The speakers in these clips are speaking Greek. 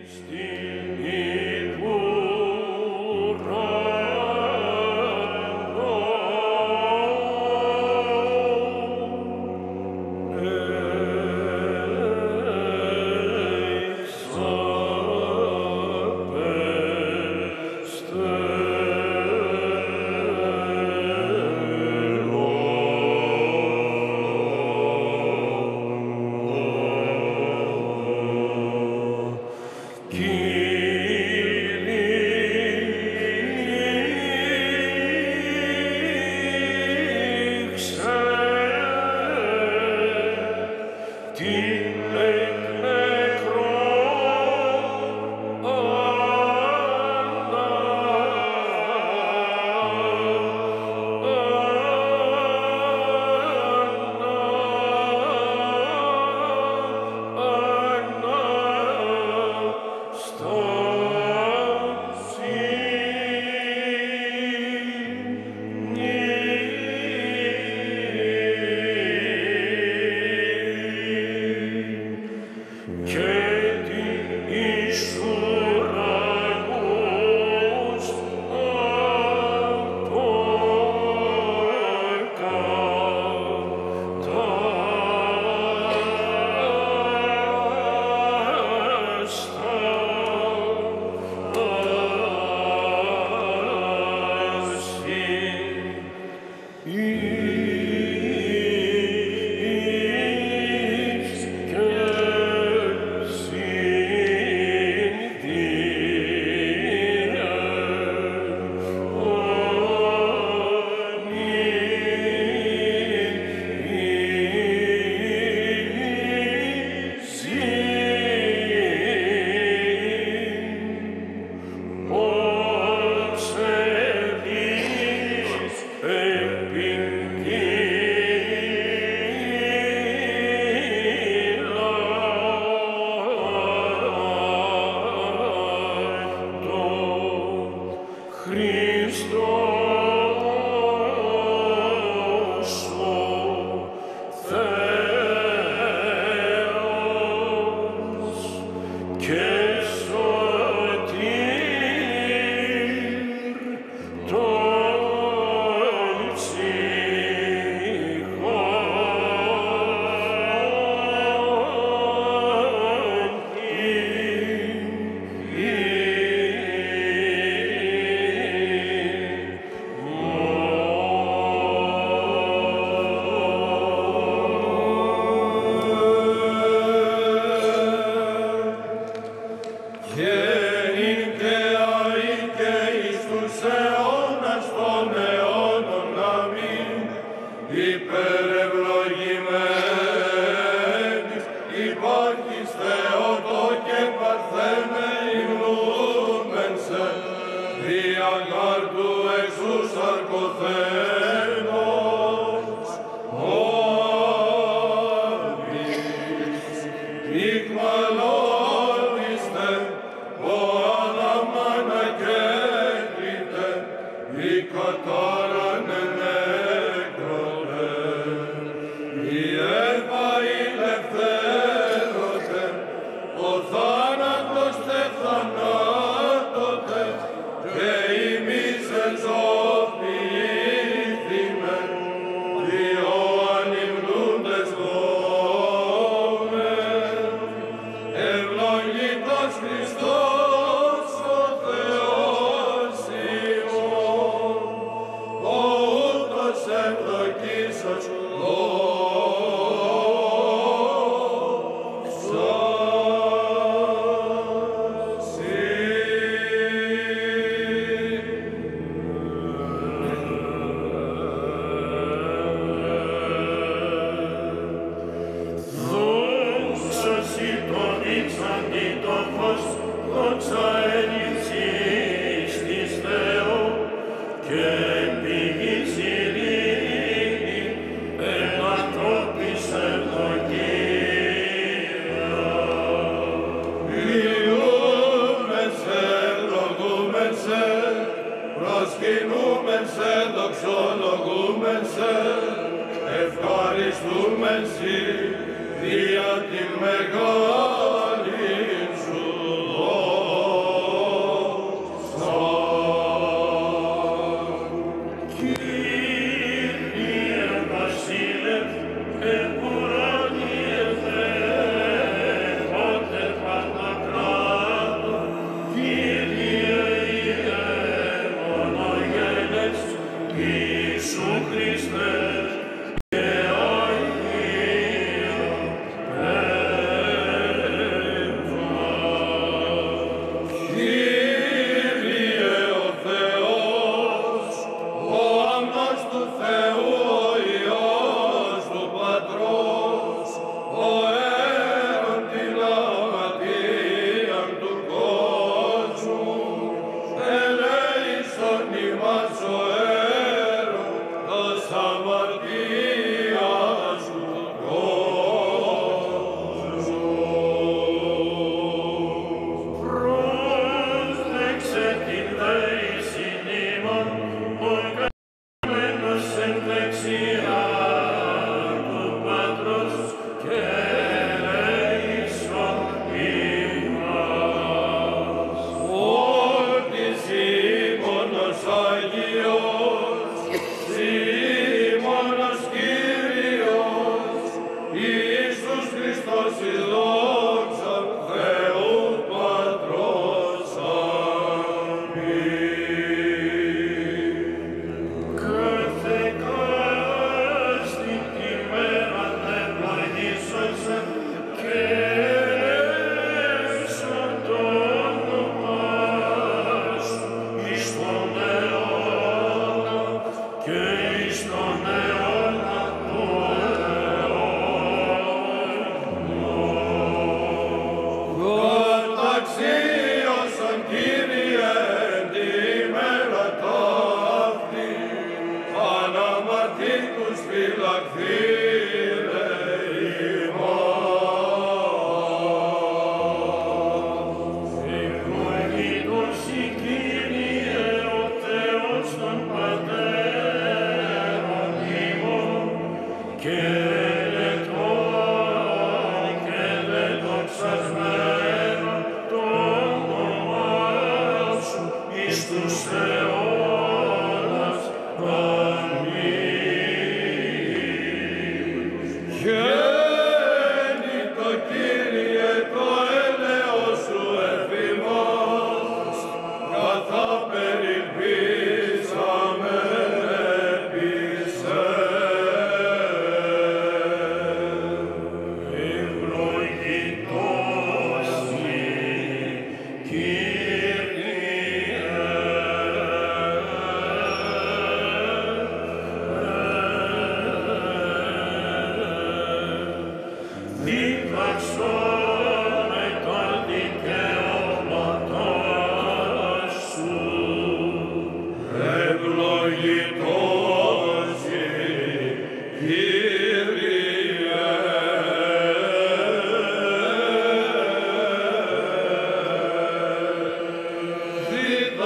Δια την μεγάλη σου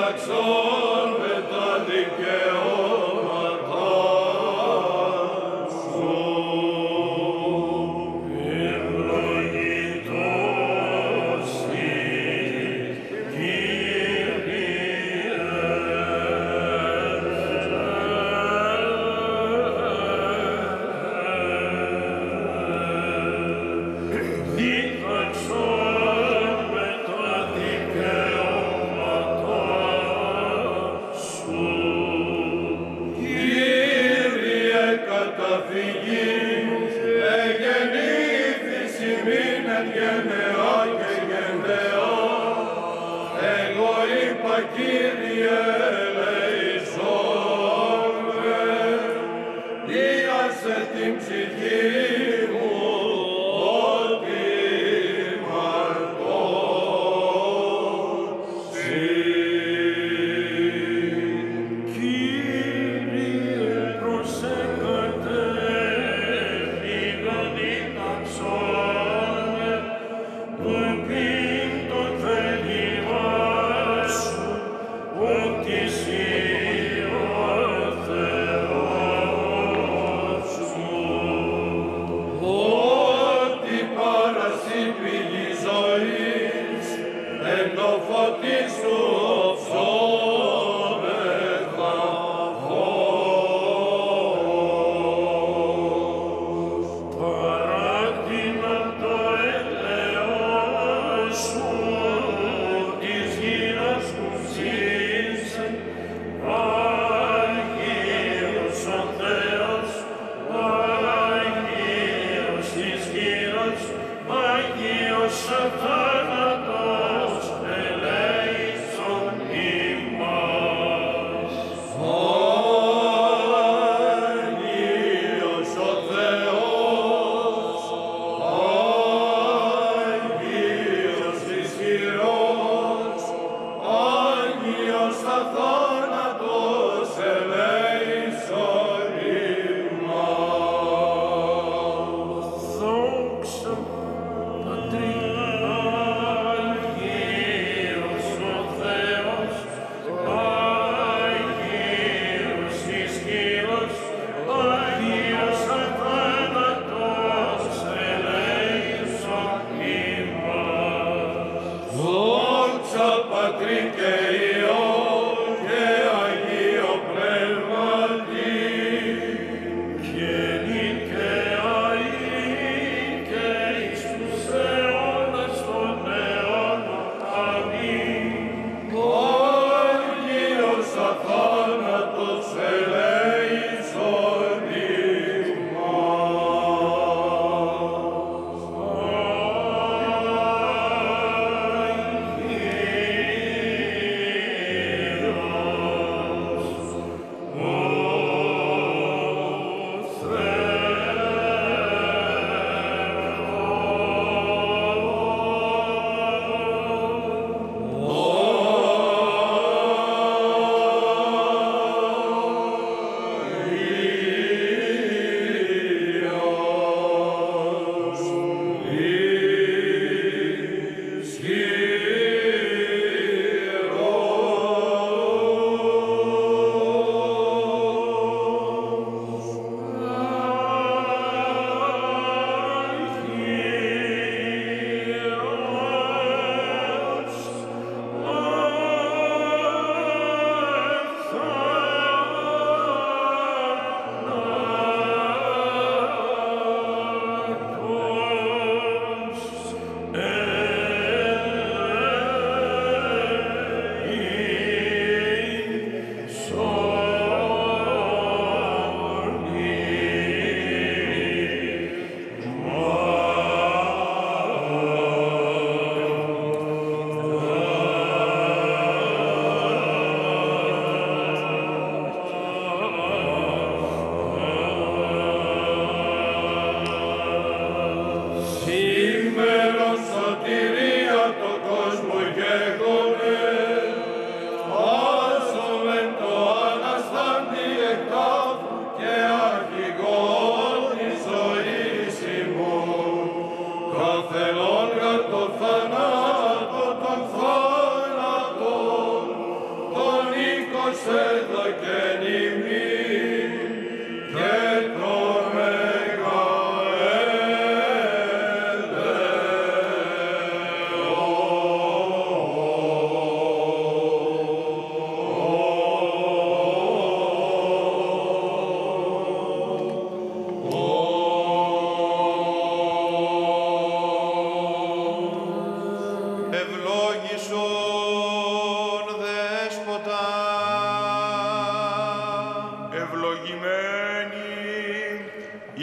δίδαξον με τα δικαιώματα σου. Ευλογητός εις, δίδαξον με τα δικαιώματα σου. Κύριε καταφυγής, εγεννήθης ημίν εν γενεά και γενεά, εγώ είπα Κύριε ελεησόν με, δίασε την ψυχή μου ότι μαρτώσει. Κύριε προσεκατεύει δίδαξόν με, του πίν το θέλημά σου, ότι εσύ ο Θεός μου. Ότι παρασύ πηγή ζωής, εν το φωτί σου ψώμεθα φως. Παράτηνα το έλεος σου, της γύρας που ζήσε, Άγιος ο Θεός, Άγιος της γύρας, Άγιος αθάνατος, ελέησον ημάς. Άγιος ο Θεός, Άγιος της γύρας, Άγιος αθάνατος, ελέησον ημάς. Δόξα Πατρί, Άγιος ο Θεός, Άγιος της γύρας, Άγιος αθάνατος, ελέησον ημάς. Δόξα Πατρί και Υιό και Αγίο Πνεύματι, και νυν και αεί και εις τους αιώνας των αιώνων. Αμήν. Άγιος αθάνατος, ελέησον ημάς.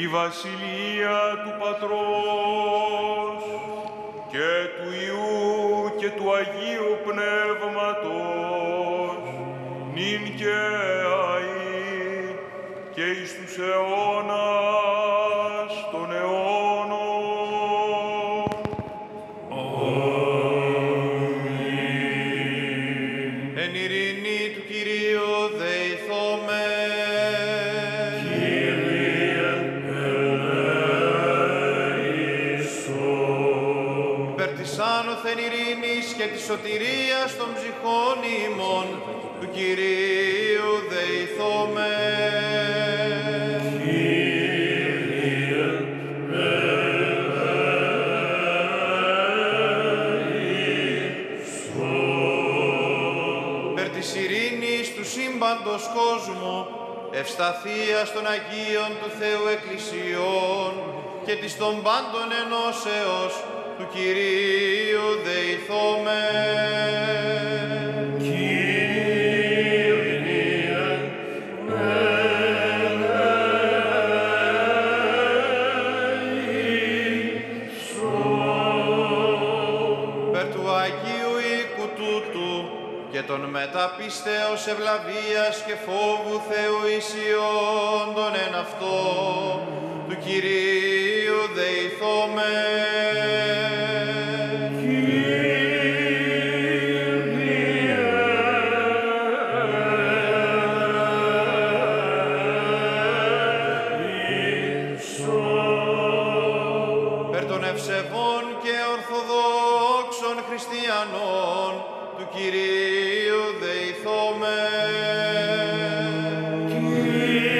η βασιλεία του Πατρός και του Υιού και του Αγίου Πνεύματος, νυν και αεί και εις τους αιώνας των αιώνων. Αμήν. Εν ειρήνη του Κυρίου δεηθόμεν. Κύριε ελέησον. Υπέρ της άνωθεν ειρήνης και της σωτηρίας των ψυχών ημών, του Κυρίου δεηθόμεν. Κύριε ελέησον. Υπέρ της ειρήνης του σύμπαντος κόσμου, ευσταθίας των Αγίων του Θεού Εκκλησιών και της των πάντων ενώσεως, του Κυρίου δεηθόμεν. Περ του Αγίου οίκου τούτου και των μεταπίστεως ευλαβίας και φόβου Θεού ισιόντων εν αυτό, του Κυρίου δεηθόμεν. Περ των ευσεβών και ορθοδόξων χριστιανών, του Κυρίου δεηθόμεν.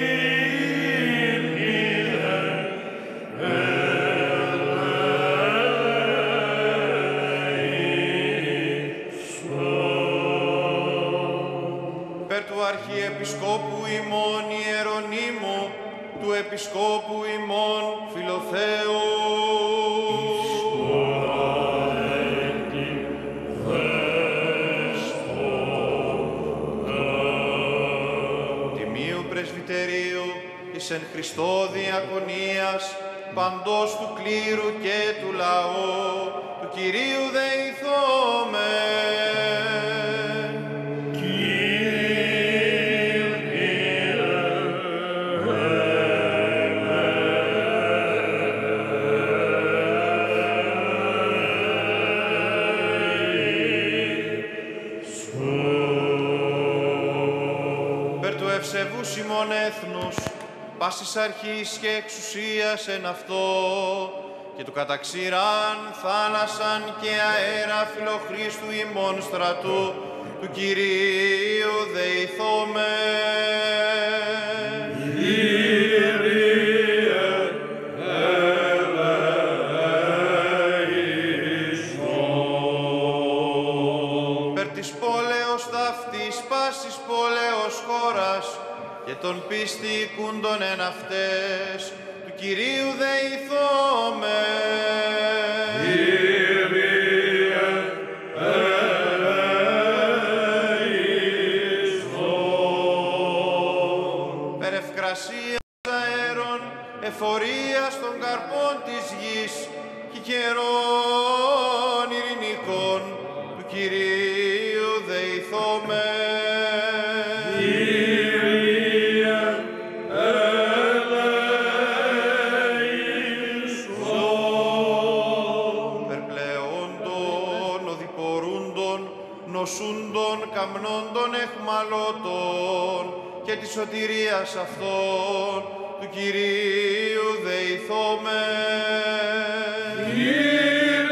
Περ του Αρχιεπισκόπου ημών Ιερονύμου, του Επισκόπου ημών Φιλοθέου, Τιμίου Πρεσβυτερίου εις εν Χριστώ διακονίας παντός του κλήρου και του λαού, του Κυρίου δεηθόμεν. Περ του ευσεβούς ημών έθνους, πάσης αρχής και εξουσίας εν αυτό, και του καταξήραν θάλασσαν και αέρα φιλοχρίστου ημών στρατού, του Κυρίου δεηθόμεν. Περ της πόλεως ταύτης πάσης πόλεως χώρας και των πίστη οικούντων εν αυτές, του Κυρίου δεηθόμεν. Περ ευκρασίας αέρων, εφορίας των καρπών της γης και καιρών ειρηνικών, του Κυρίου δεηθόμεν. Περπλεόντων, οδηπορούντων, νοσούντων, καμνόντων, εχμαλώτων και της σωτηρίας αυτών, του Κυρίου δεηθόμεν.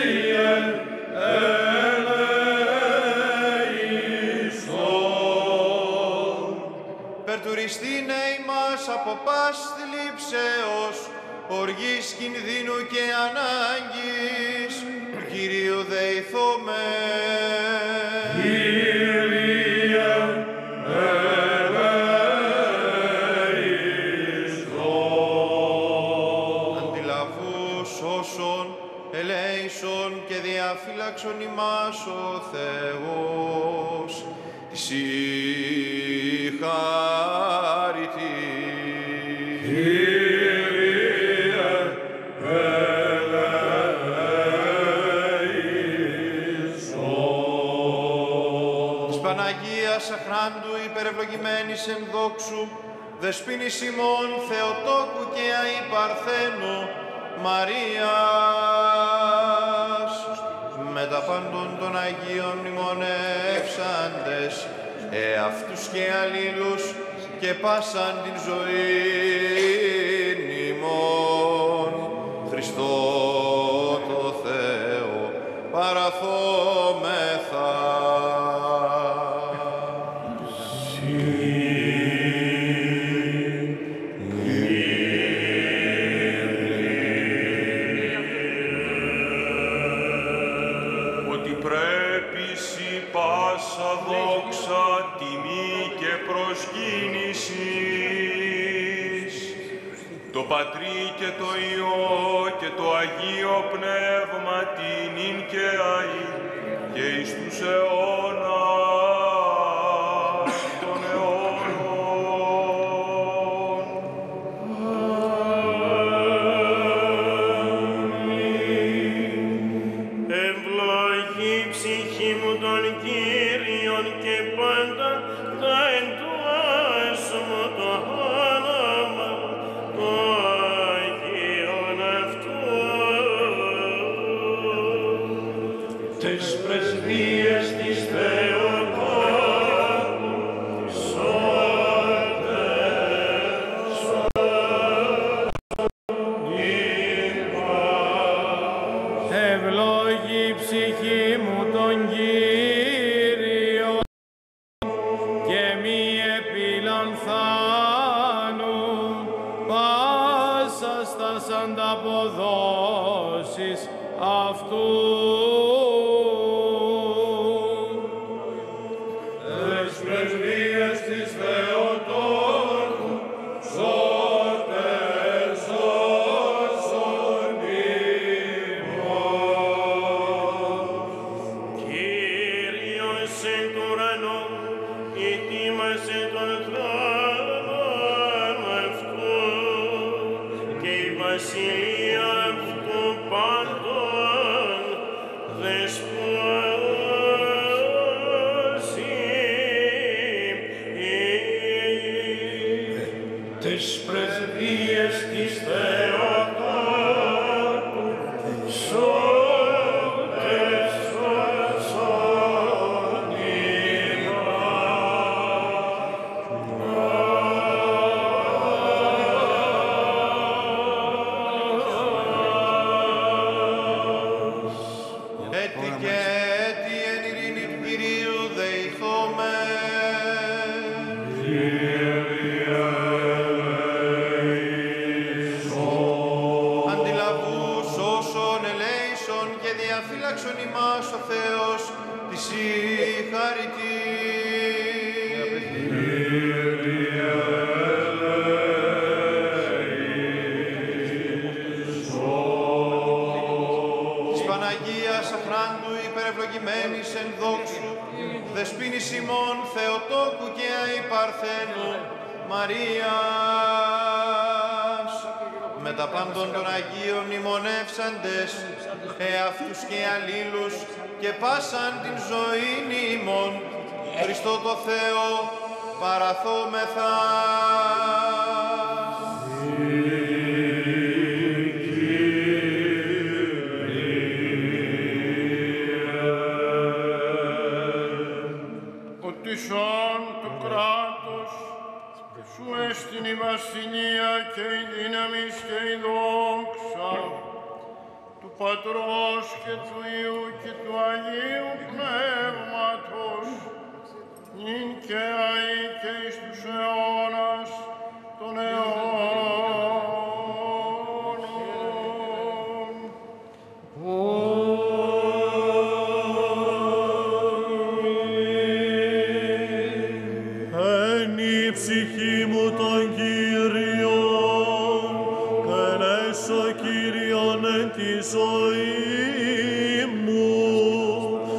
Περτουριστήνε ημάς από πας θλίψεως, οργής κινδύνου και ανάγκης, του Κυρίου δεηθόμεν. Αντιλαβούς όσων ελέησον και διαφύλαξον ημάς ο Θεός, της η χαριτή. Παναγίας Αχράντου υπερευλογημένης εν δόξου, Δεσποίνης ημών Θεοτόκου και Αΐ Παρθένου, Μαρίας, με τα πάντων των Αγίων μνημονεύσαντες, εαυτούς και αλλήλους και πάσαν την ζωήν ημών, Χριστό το Θεό παραθόμεθα. Δόξα, τιμή και προσκύνησης, το Πατρί και το Υιό και το Αγίο Πνεύμα τινήν και αΐ και εις τους αιώνας των αιώνων. Ευλογή ψυχή μου τον Κύριον και πάντα θα εντουάσω το όνομα το Αγίον αυτού. Τες πρεσβείες της Θεοτόκου ευλόγη ψυχή μου τον Κύριο και μη επιλανθάνου πάσα στας ανταποδόσεις αυτού. Τες πρεσβείες της Θεοτόκου σώτερ σώσον Κύριος εν τ' ουρανό ετοίμασε τον θρόνο αυτού και η βασιλεία αυτού πάντων δεσπόζει. Τες πρεσβείες της Θεοτόκου σώτερ σώσον Έτι και έτι εν ειρήνη του Κυρίου δεηθώμε. Αντιλαβούς όσων ελέησον και διαφύλαξον ημάς ο Θεός της η χαριτή. Της Παναγίας Αχράντου υπερευλογημένης εν δόξου, Δεσποίνης ημών Θεοτόκου και Αΐ Παρθένου, Μαρίας, με τα πάντων των Αγίων μνημονεύσαντες, εαυτούς και αλλήλους και πάσαν την ζωήν ημών, Χριστό το Θεό παραθόμεθα. Οτισόν το κράτος σου έστειν η βασιλεία και η δύναμη και η δόξα του Πατρός και του Υιού και του Αγίου Πνεύματος νυν και αεί και εις τους αιώνας των αιώνων. Εν η ψυχή μου τον Κύριο, ελέσω Κύριον εν τη ζωή μου,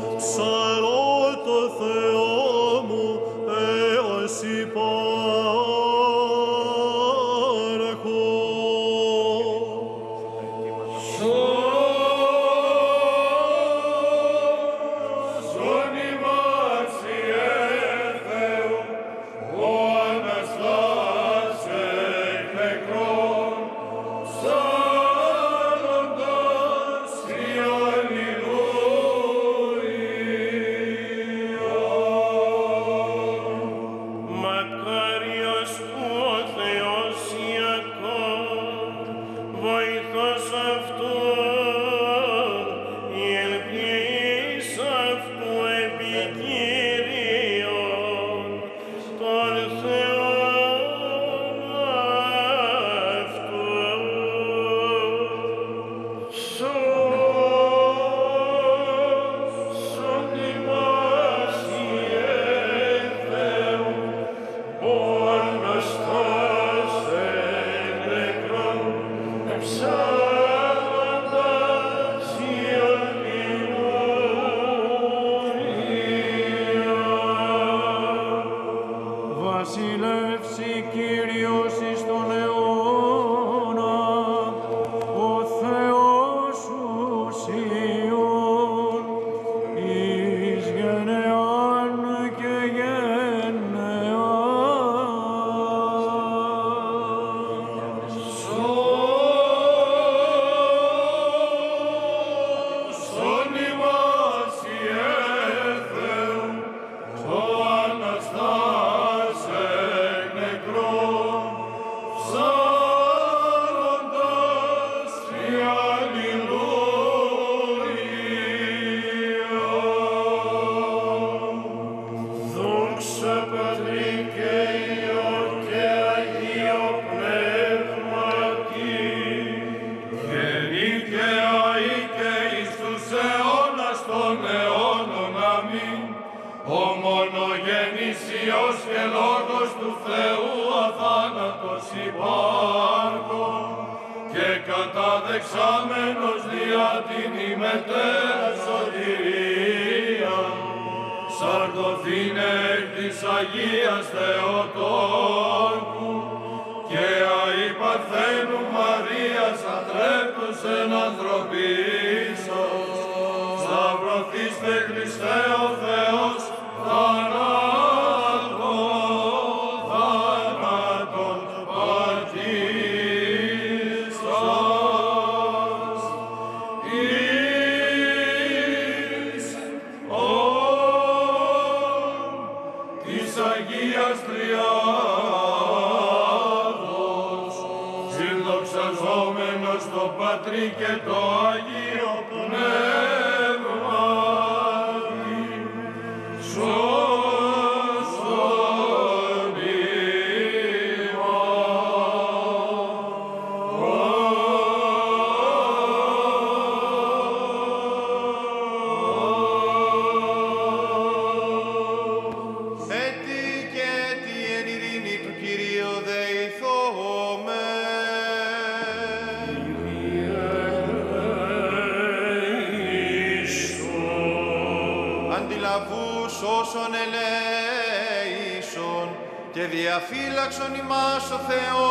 Διαφύλαξον ημάς ο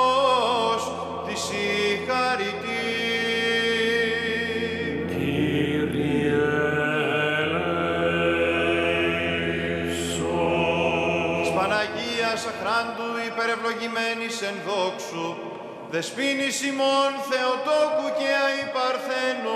Θεός της συγχαρητή. Κύριε ελέησον. Της Παναγίας αχράντου υπερευλογημένης εν δόξου, δεσποίνης ημών Θεοτόκου και αϊπαρθένου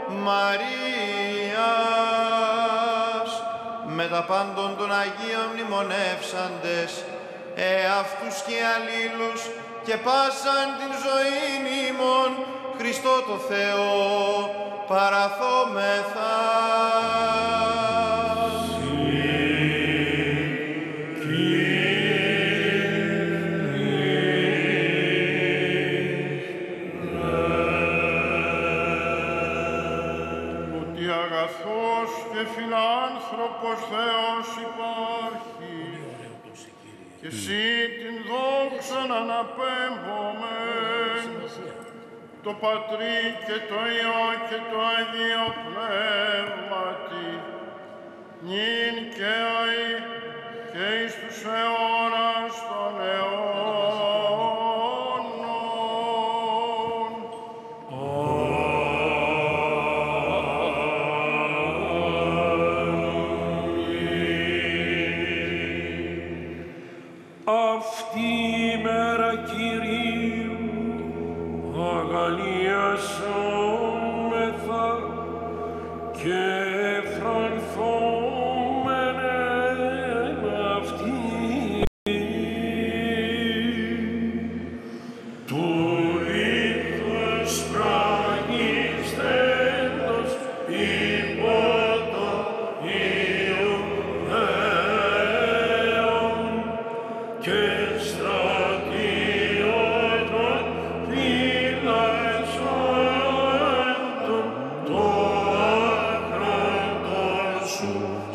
Μαρίας, με τα πάντων των Αγίων μνημονεύσαντες, αυτούς και αλλήλους και πάσαν την ζωήν ημών Χριστό το Θεό παραθόμεθα. Ότι αγαθός και φιλάνθρωπος Θεός υπάρχει, και εσύ την δόξαν αναπέμπομεν, το Πατρί και το Υιό και το Αγίο Πνεύματι, νυν και αεί και εις τους αιώνας των αιώνων. Αυτή η μέρα Κυρίου αγαλίασόμεθα και εφρανθόμεν εν αυτή του λίθους πραγνιστέντος υπό το Υιό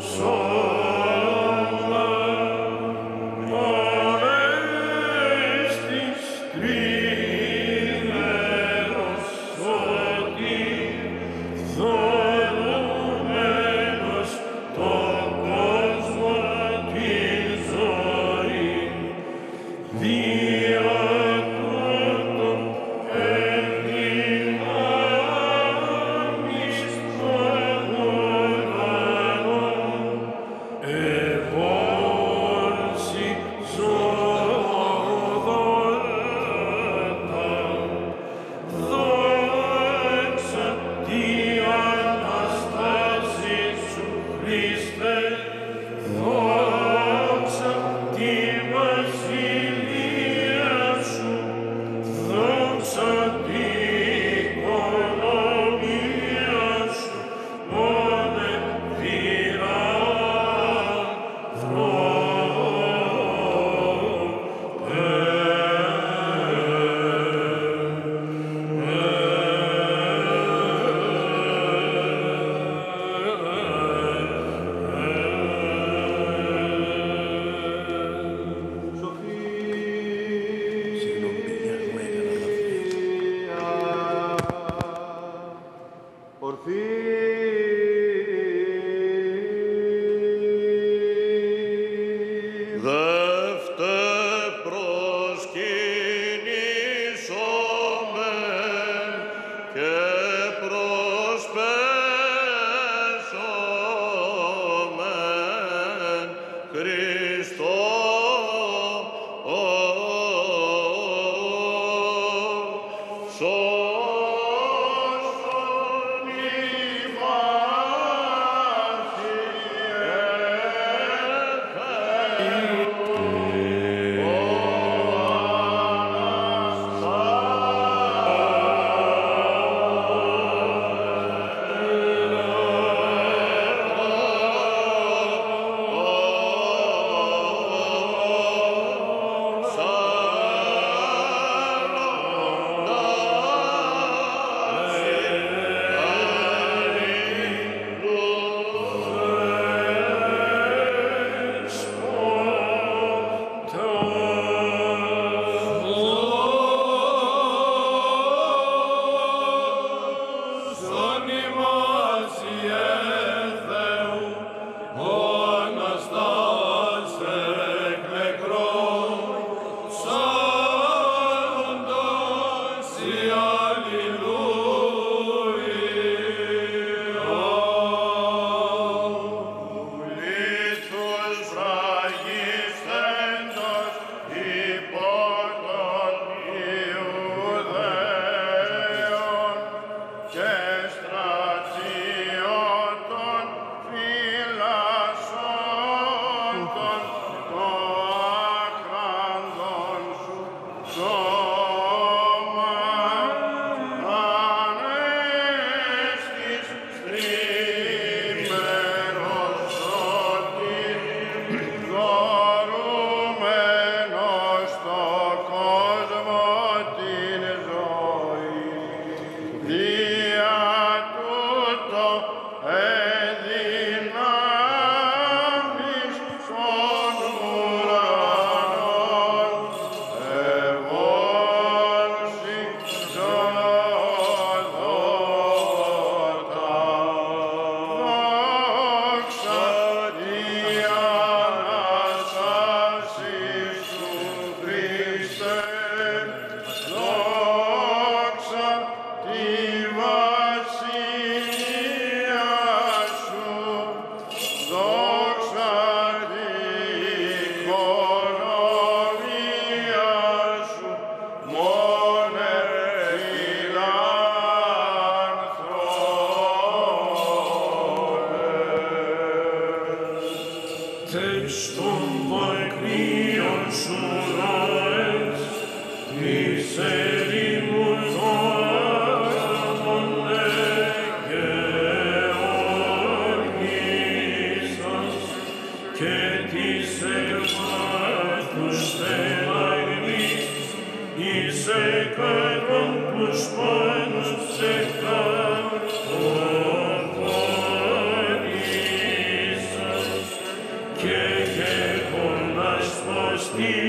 Thank you. και γεγονάς πως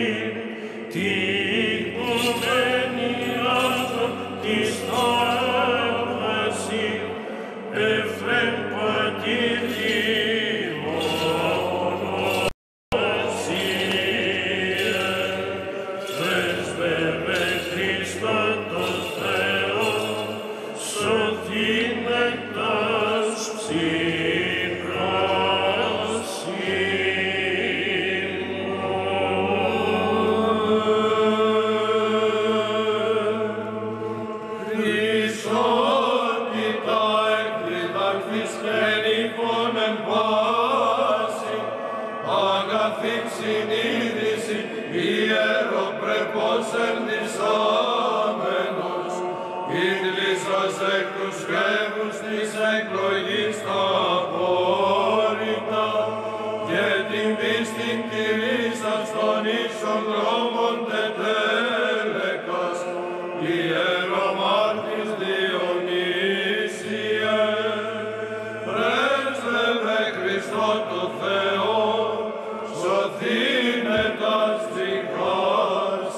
την κομμένη άδων της θαύμαση εφρέμ πατήρι μονοσία πρέσβευε Χριστό το Θεό σωθήνετας συνείδηση ιεροπρεπώς ενδυσάμενος, ήλισσος εκ τους φεύγους της εκλογής τα απόρριτα και την πίστην κηρύσσας των ίσων δρόμων τετέλεκας, ιερομάρτης Διονύσιε, πρέσβευε Χριστό το Θεό, σωθήνετας ψυχάς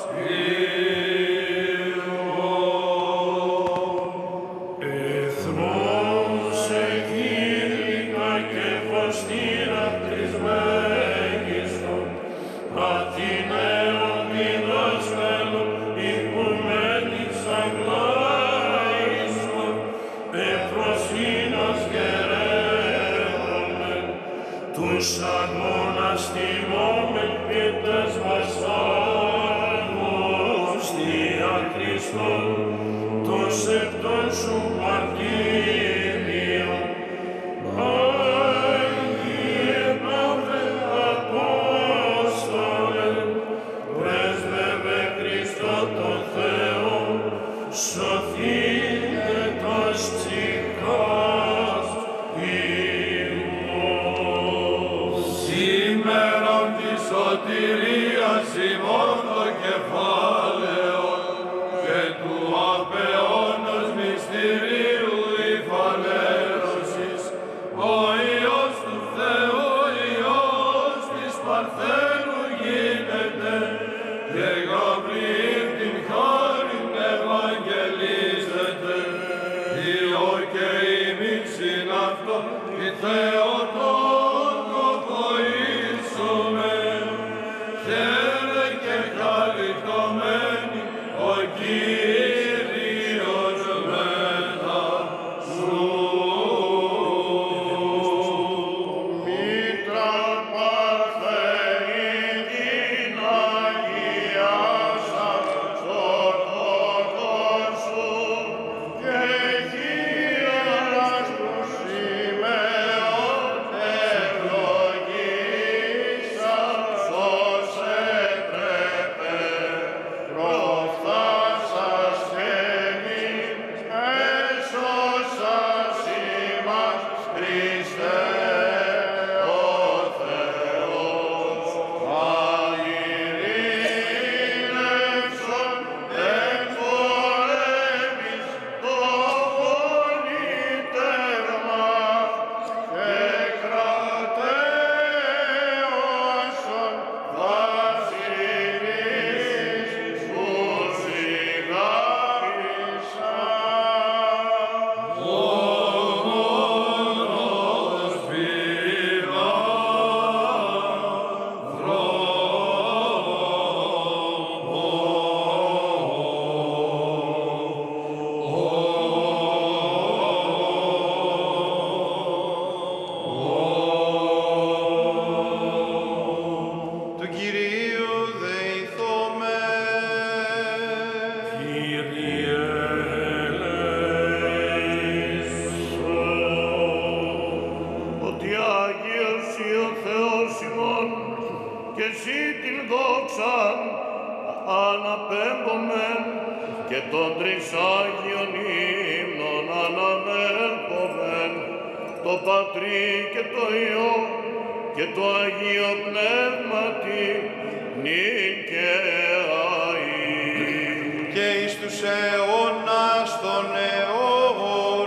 εθνός εκήρυκα και φωστήρα της μέγιστον, Αθηναίων διδάσκαλων, οικουμένης αγλάισον, ευπροσύνας γερεύομεν, τους αγώνας τιμόμεν πίτας βασάνους, Θεία Χριστό, το σεπτόν σου μαρτύριον. Άγιε Παύλε Απόστολε, πρέσβευε Χριστό το Θεό, σωθήνετας ψυχάς ημών. Σήμερον της σωτηρίας ημών το κεφάλαιο και του απαιώνος μυστηρίου η φανέρωσης, ο Υιός του Θεού, Υιός της Παρθένου γίνεται και Γαβριήλ την χάριν ευαγγελίζεται, Υιό και ημίν συναυτό η Θεοτόν κοποίσομε, χαίρε και χαριτωμένη ο Κύριος μετά σου. Μήτρα Παρθενίδιν αγιάσας στο τόκον σου και χείρας του σημαίων ευλογήσας ως έπρεπε, προφθάσας χέμιν έσωσας ημάς Χριστέ ο Θεός. Αγειρήνευσον εν πολέμης το πολίτευμα και κρατέωσον βασιλείς που σιγάρισαν. Μόνος Του Κυρίου δεηθώμε. Κύριε ελέησον. Ότι Άγιος Υ ο Θεός ημών και εσύ την δόξαν αναπέμπομεν και των τρεις Άγιων ύμνων αναμέρχομεν το Πατρί και το Υιό και το Αγίο Πνεύματι νυν και αεί. Και εις τους αιώνας των αιώνων.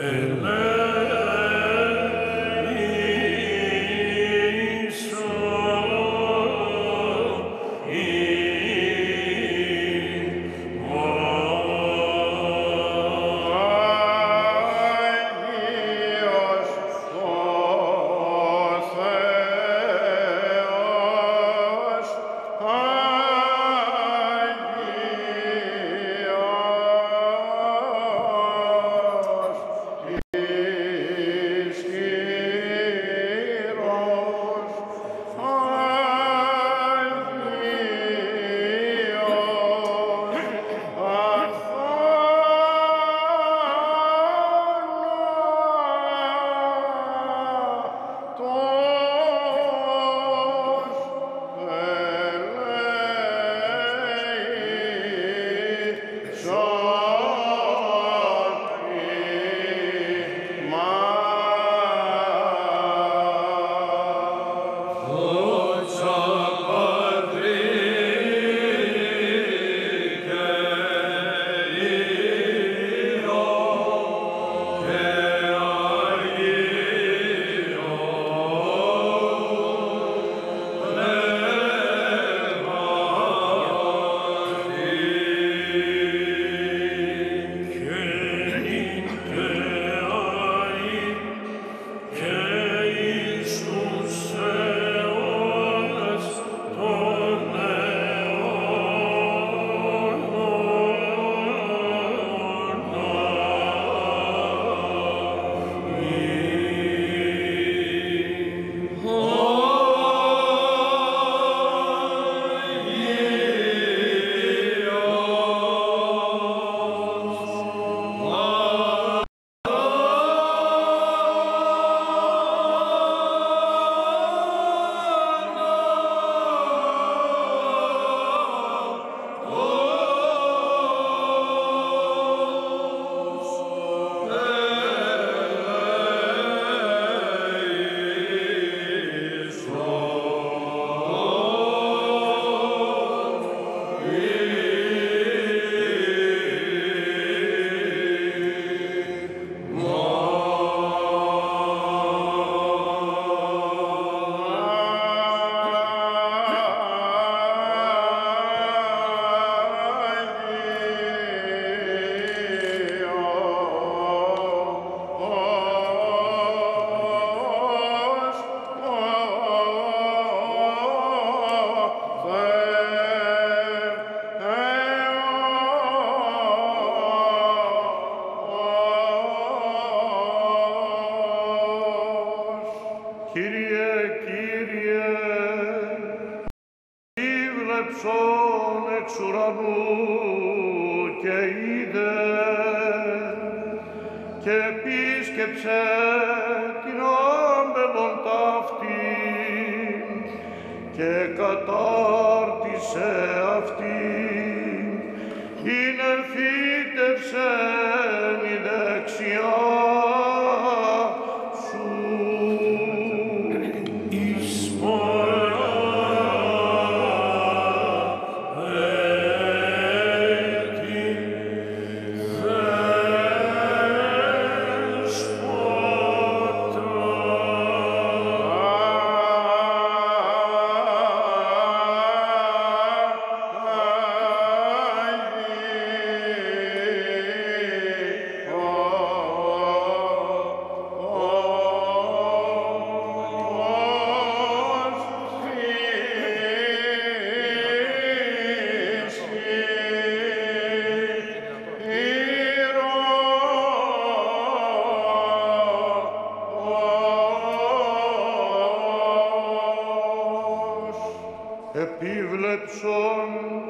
επίβλεψον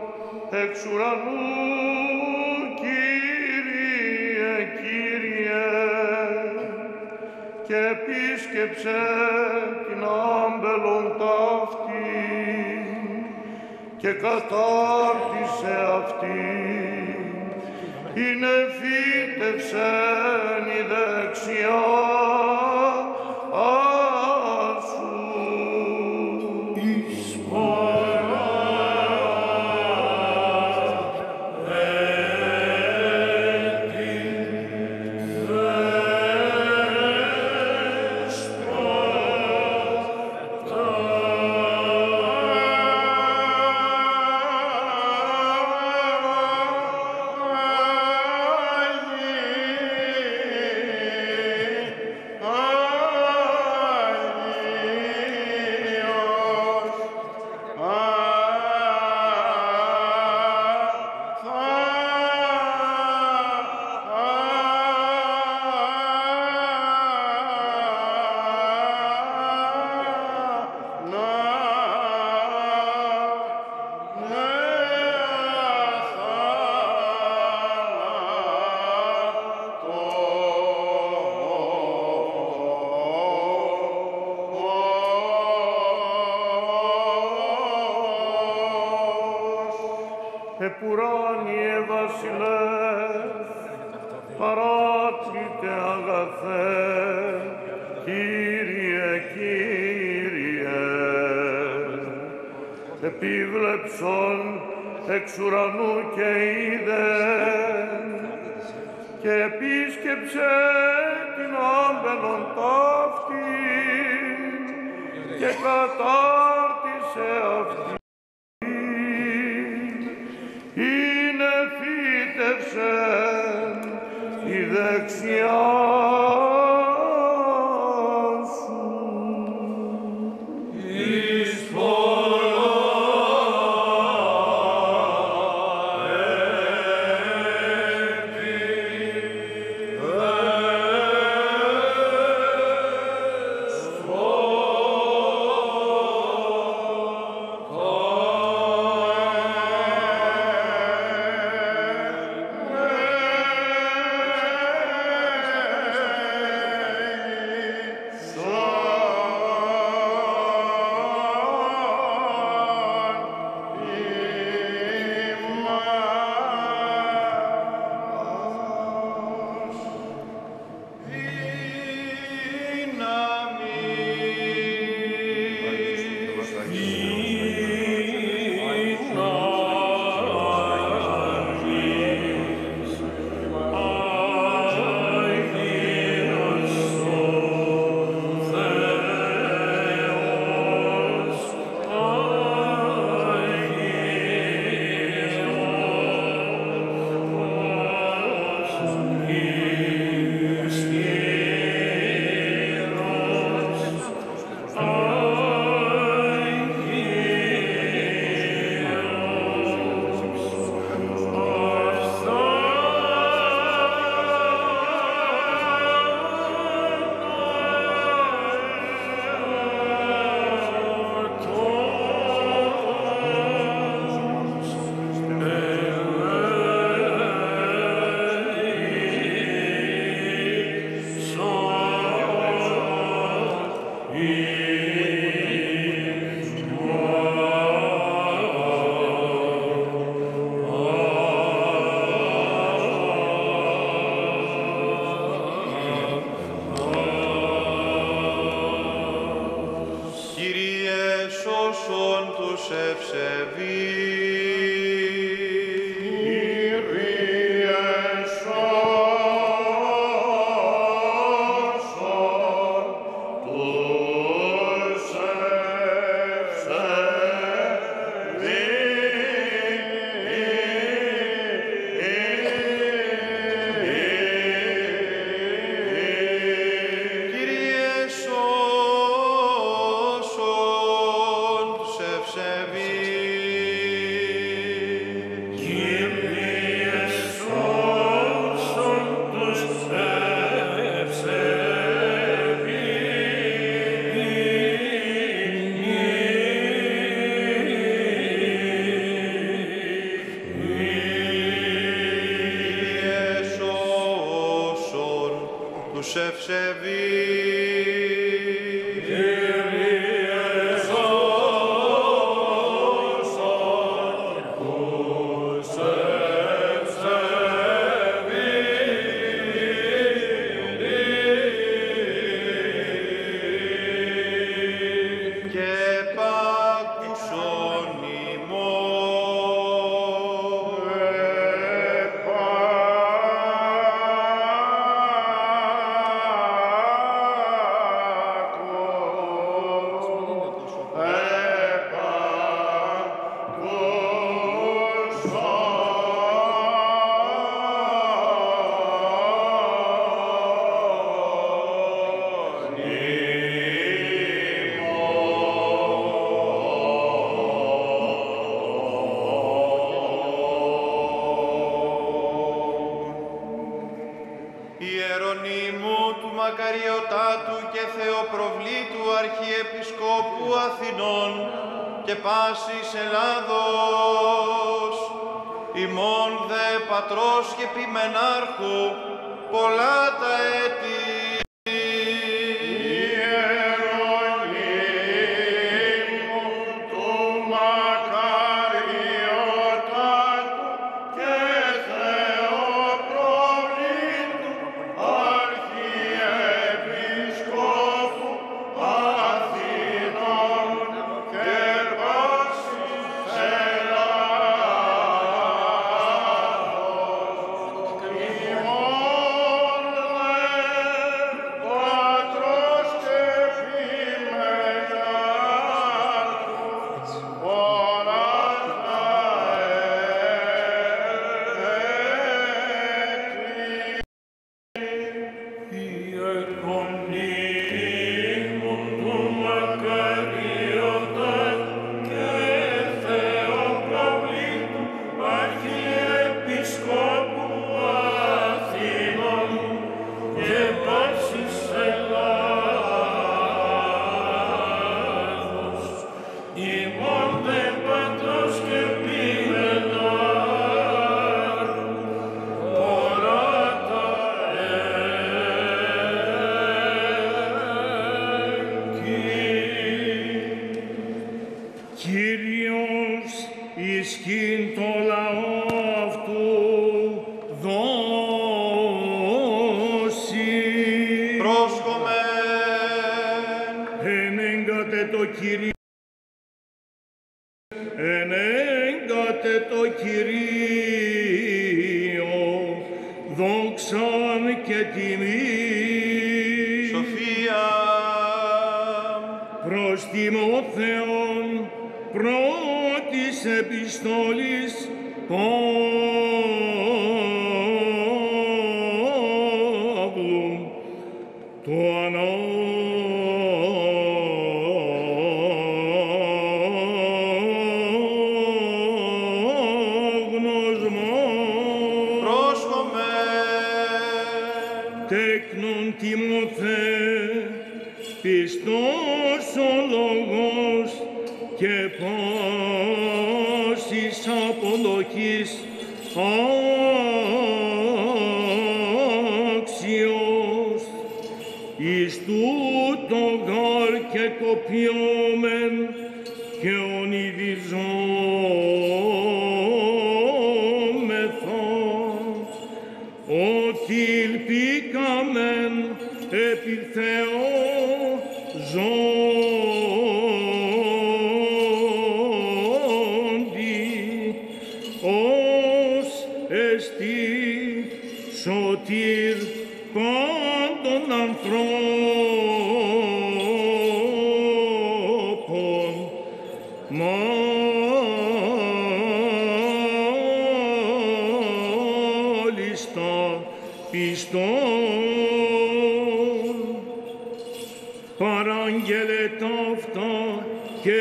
εξ ουρανού, Κύριε, Κύριε, και επίσκεψε την άμπελον ταύτην και κατάρτισε αυτήν, είναι φύτευσεν η δεξιά Amen. ουράνιε βασιλεύ, παράκλητε αγαθέ, Κύριε, Κύριε, επίβλεψον εξ ουρανού και είδεν, και επίσκεψε την άμπελον ταύτην, και κατάρτισε αυτή. Είναι φύτευσεν η δεξιά σου. Εις πολλά μακαριωτάτου και θεοπροβλήτου Αρχιεπισκόπου Αθηνών και πάσης Ελλάδος, ημών δε πατρός και ποιμενάρχου, πολλά τα έτη. Ιερονίμου του μακαριωτάτου πρόσχομεν. Ενέγκατε το Κυρίο, ενέγκατε το Κυρίο, δόξαν και τιμή. Σοφία. Προς Τιμόθεον, πρώτης επιστόλης, Παύλου, το ανάγνωσμα. Πρόσχομεν. Τέκνον Τιμόθε, πιστός ο λόγος και πάσης αποδοχής άξιος. Εις τούτο γάρ και κοπιόμεν και ονειδιζόμεθα, ότι ελπίκαμεν επί Θεό ζώντι, ως εστί σωτήρ πάντων ανθρώπων, μάλιστα πιστών. Παράγγελε ταύτα και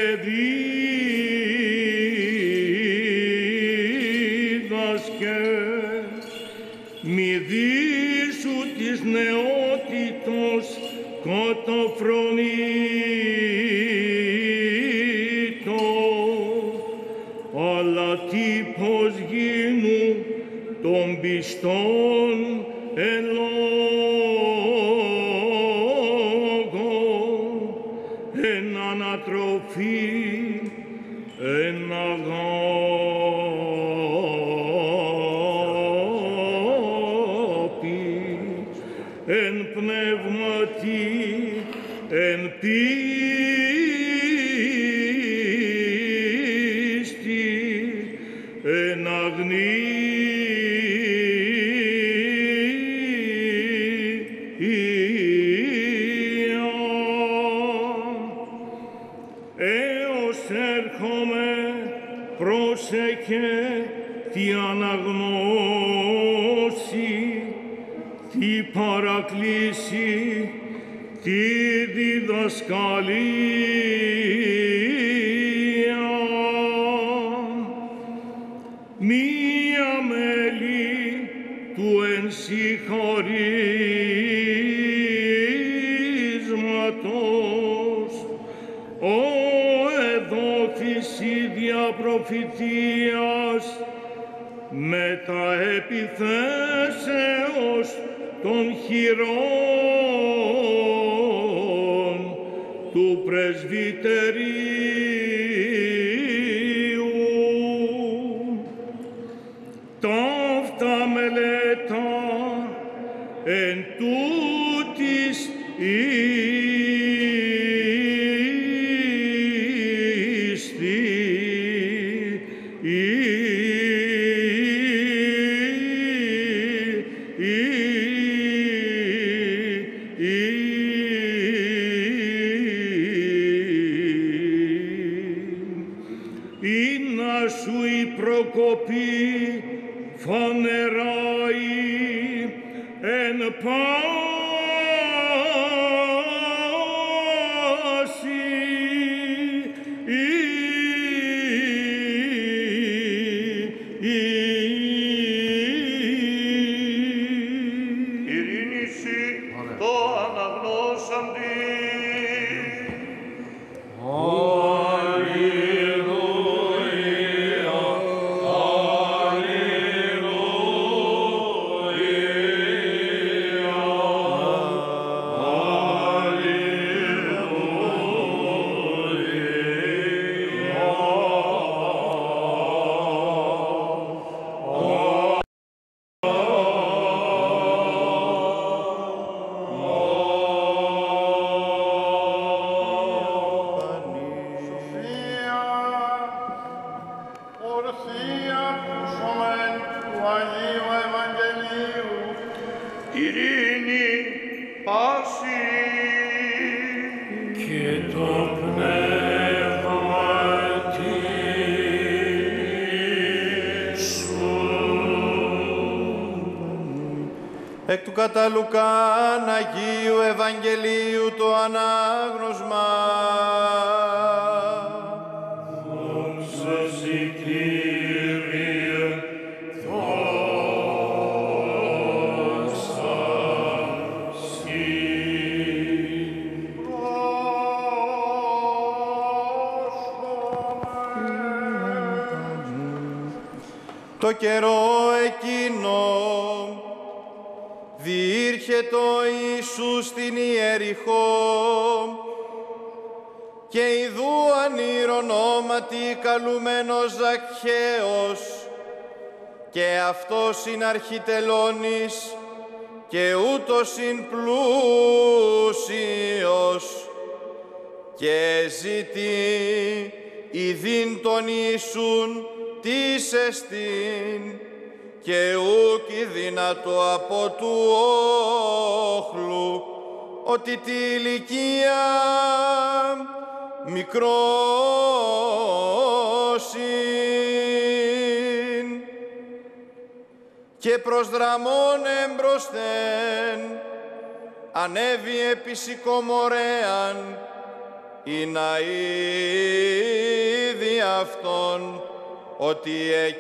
δίδασκε, μη δίσου της νεότητος καταφρονείτο, αλλά τύπος γίνου των πιστών εν λόγω, εν ανατροφή, εν αγάπη, εν πνεύματι, εν πίστη, εν αγνία, έως έρχομαι πρόσεχε τη αναγνώση, τη παρακλήση, τη διδασκαλία. Μία μέλη του ενσυχαρίσματος, ο εδόθης ίδια προφητείας, με τα επιθέσεως των χειρών του πρεσβυτερίου. Ταύτα μελέτα εν τούτης να σου η προκοπή φανεράει εν πάση ειρήνηση το αναγνώσαντι. του κατά Λουκάν Αγίου Ευαγγελίου το ανάγνωσμα. Δόξα σοι, Κύριε, δόξα σοι. Το καιρό εκείνο διήρχετο Ιησούς στην Ιεριχώ και ιδού ανήρ-ονόματι καλούμενος Ζακχαίος και αυτός είναι αρχιτελώνης και ούτως είναι πλούσιος και ζητεί ειδήν τον Ιησούν τις εστίν και ούκ δυνατό από του όχλου ότι τη ηλικία μικρόσιν και προς δραμών εμπροσθέν ανέβη επί σικομορέαν ή να είδη αυτόν ότι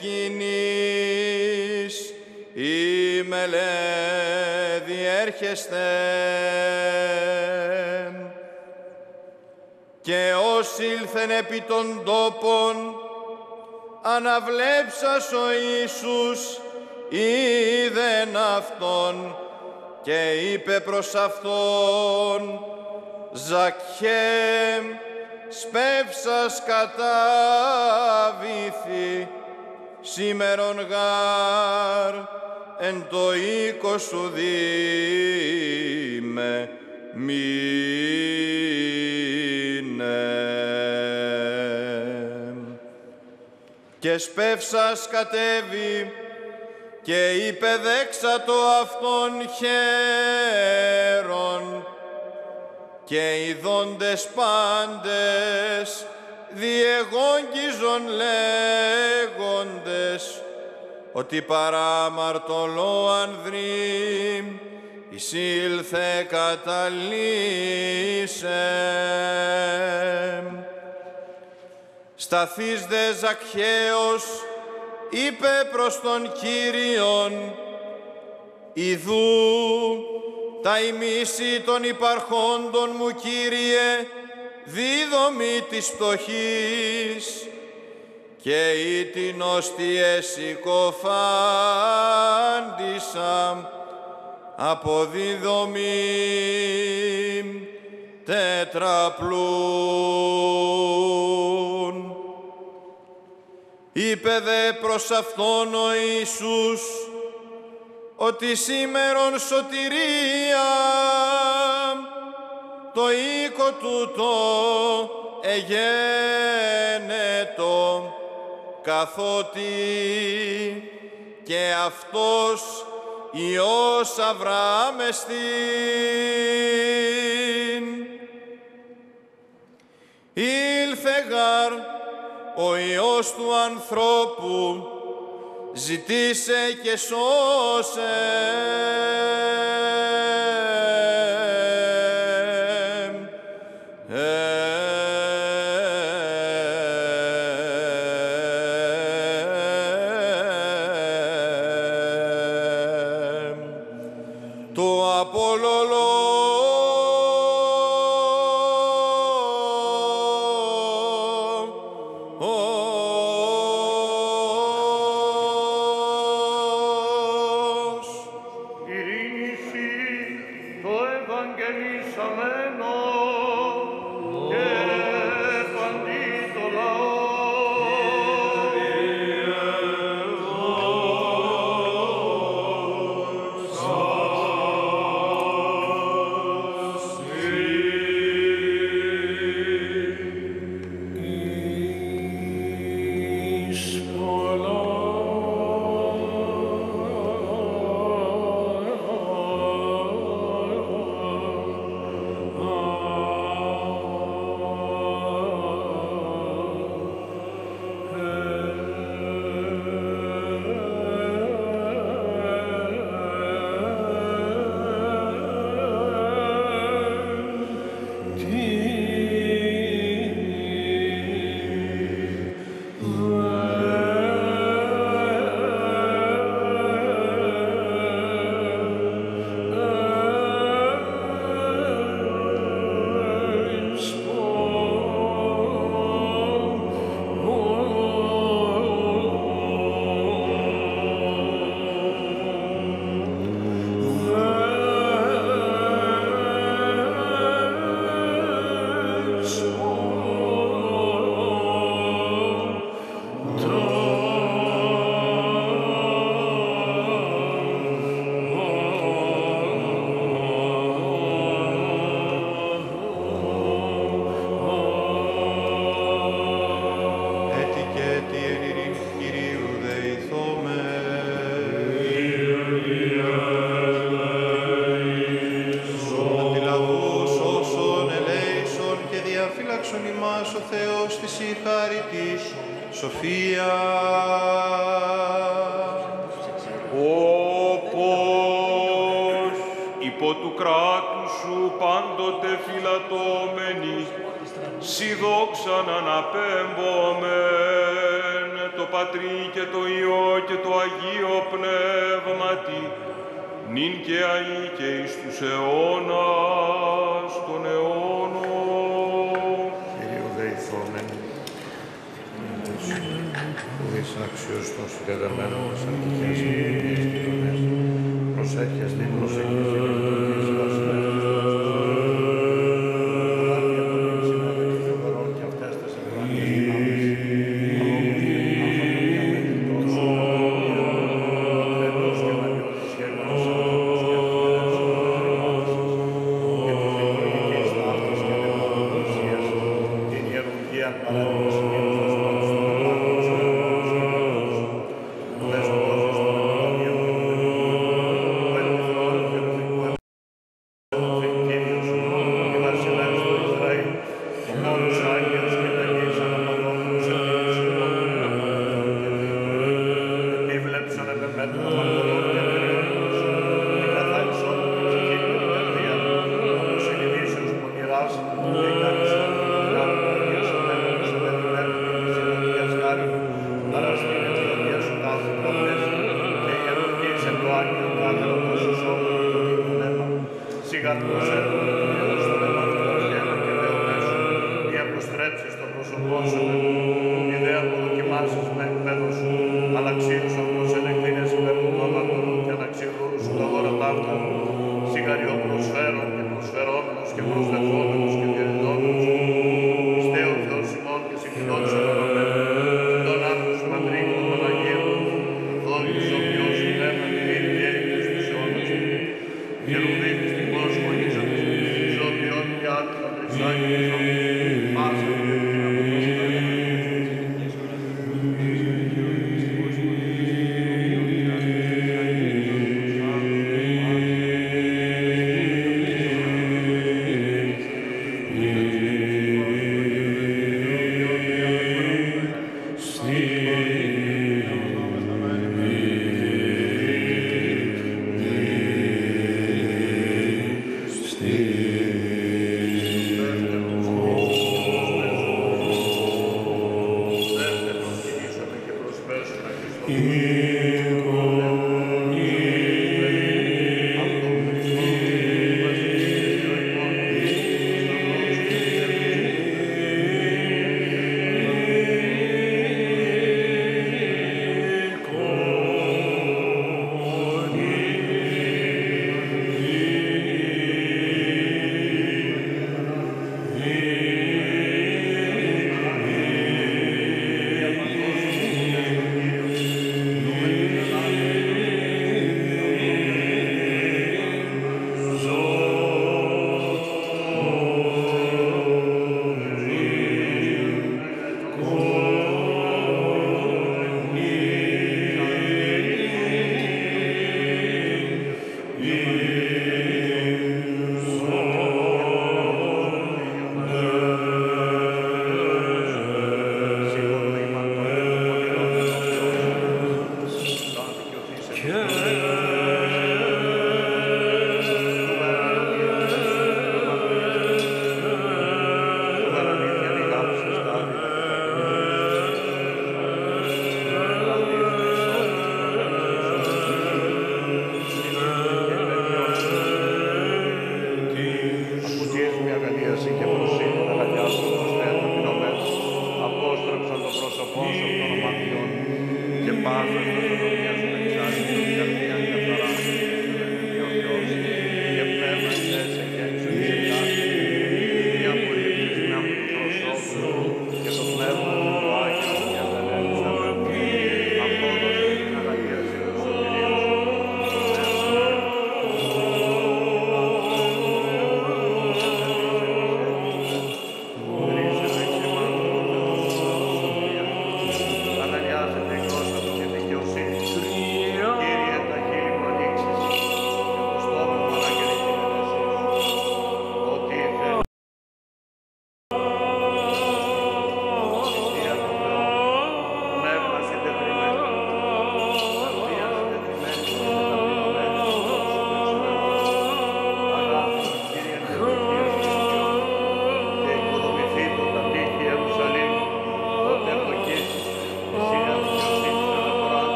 εκείνης η μελέδη έρχεστε και ως ήλθεν επί των τόπων αναβλέψας ο Ιησούς είδεν αυτόν και είπε προς αυτόν «Ζακχαί, σπεύσας κατάβηθη, σήμερον γάρ εν το οίκο σου δήμε μείνε». Και σπεύσας κατέβη και είπε δέξατο αυτόν χαίρον και οι δόντες πάντες διεγόγγιζον λέγοντες ότι παράμαρτωλό ανδρή εισήλθε καταλύσε. Σταθείς δε Ζακχαίος είπε προς τον Κύριον «Ιδού τα ημίση των υπαρχόντων μου, Κύριε, δίδομη της πτωχής και ή την οστιέ συκοφάντησα αποδίδομη τετραπλούν». Είπε δε προς αυτόν ο Ιησούς ότι σήμερον σωτηρία το οίκο τούτο εγένετο, καθότι και αυτός Υιός Αβραάμ εστιν. Ήλθε γάρ ο Υιός του ανθρώπου, ζητήσε και σώσε. Το απολολό διδάξον ημάς ο Θεός της η χάρητη σοφία. Όπως υπό του κράτου σου πάντοτε φυλατώμενοι, σοι δόξαν αναπέμπομεν, το Πατρί και το Υιό και το Αγίο Πνεύματι, νυν και αεί και εις τους αιώνας των αιώνων. Κυρίου δεηθόμεν, που είσαι αξιωστός συγκαταμένων μας αρχικές και κοινωνές, προσέχεις την προσέχεις και λειτουργείς βασιλεύς της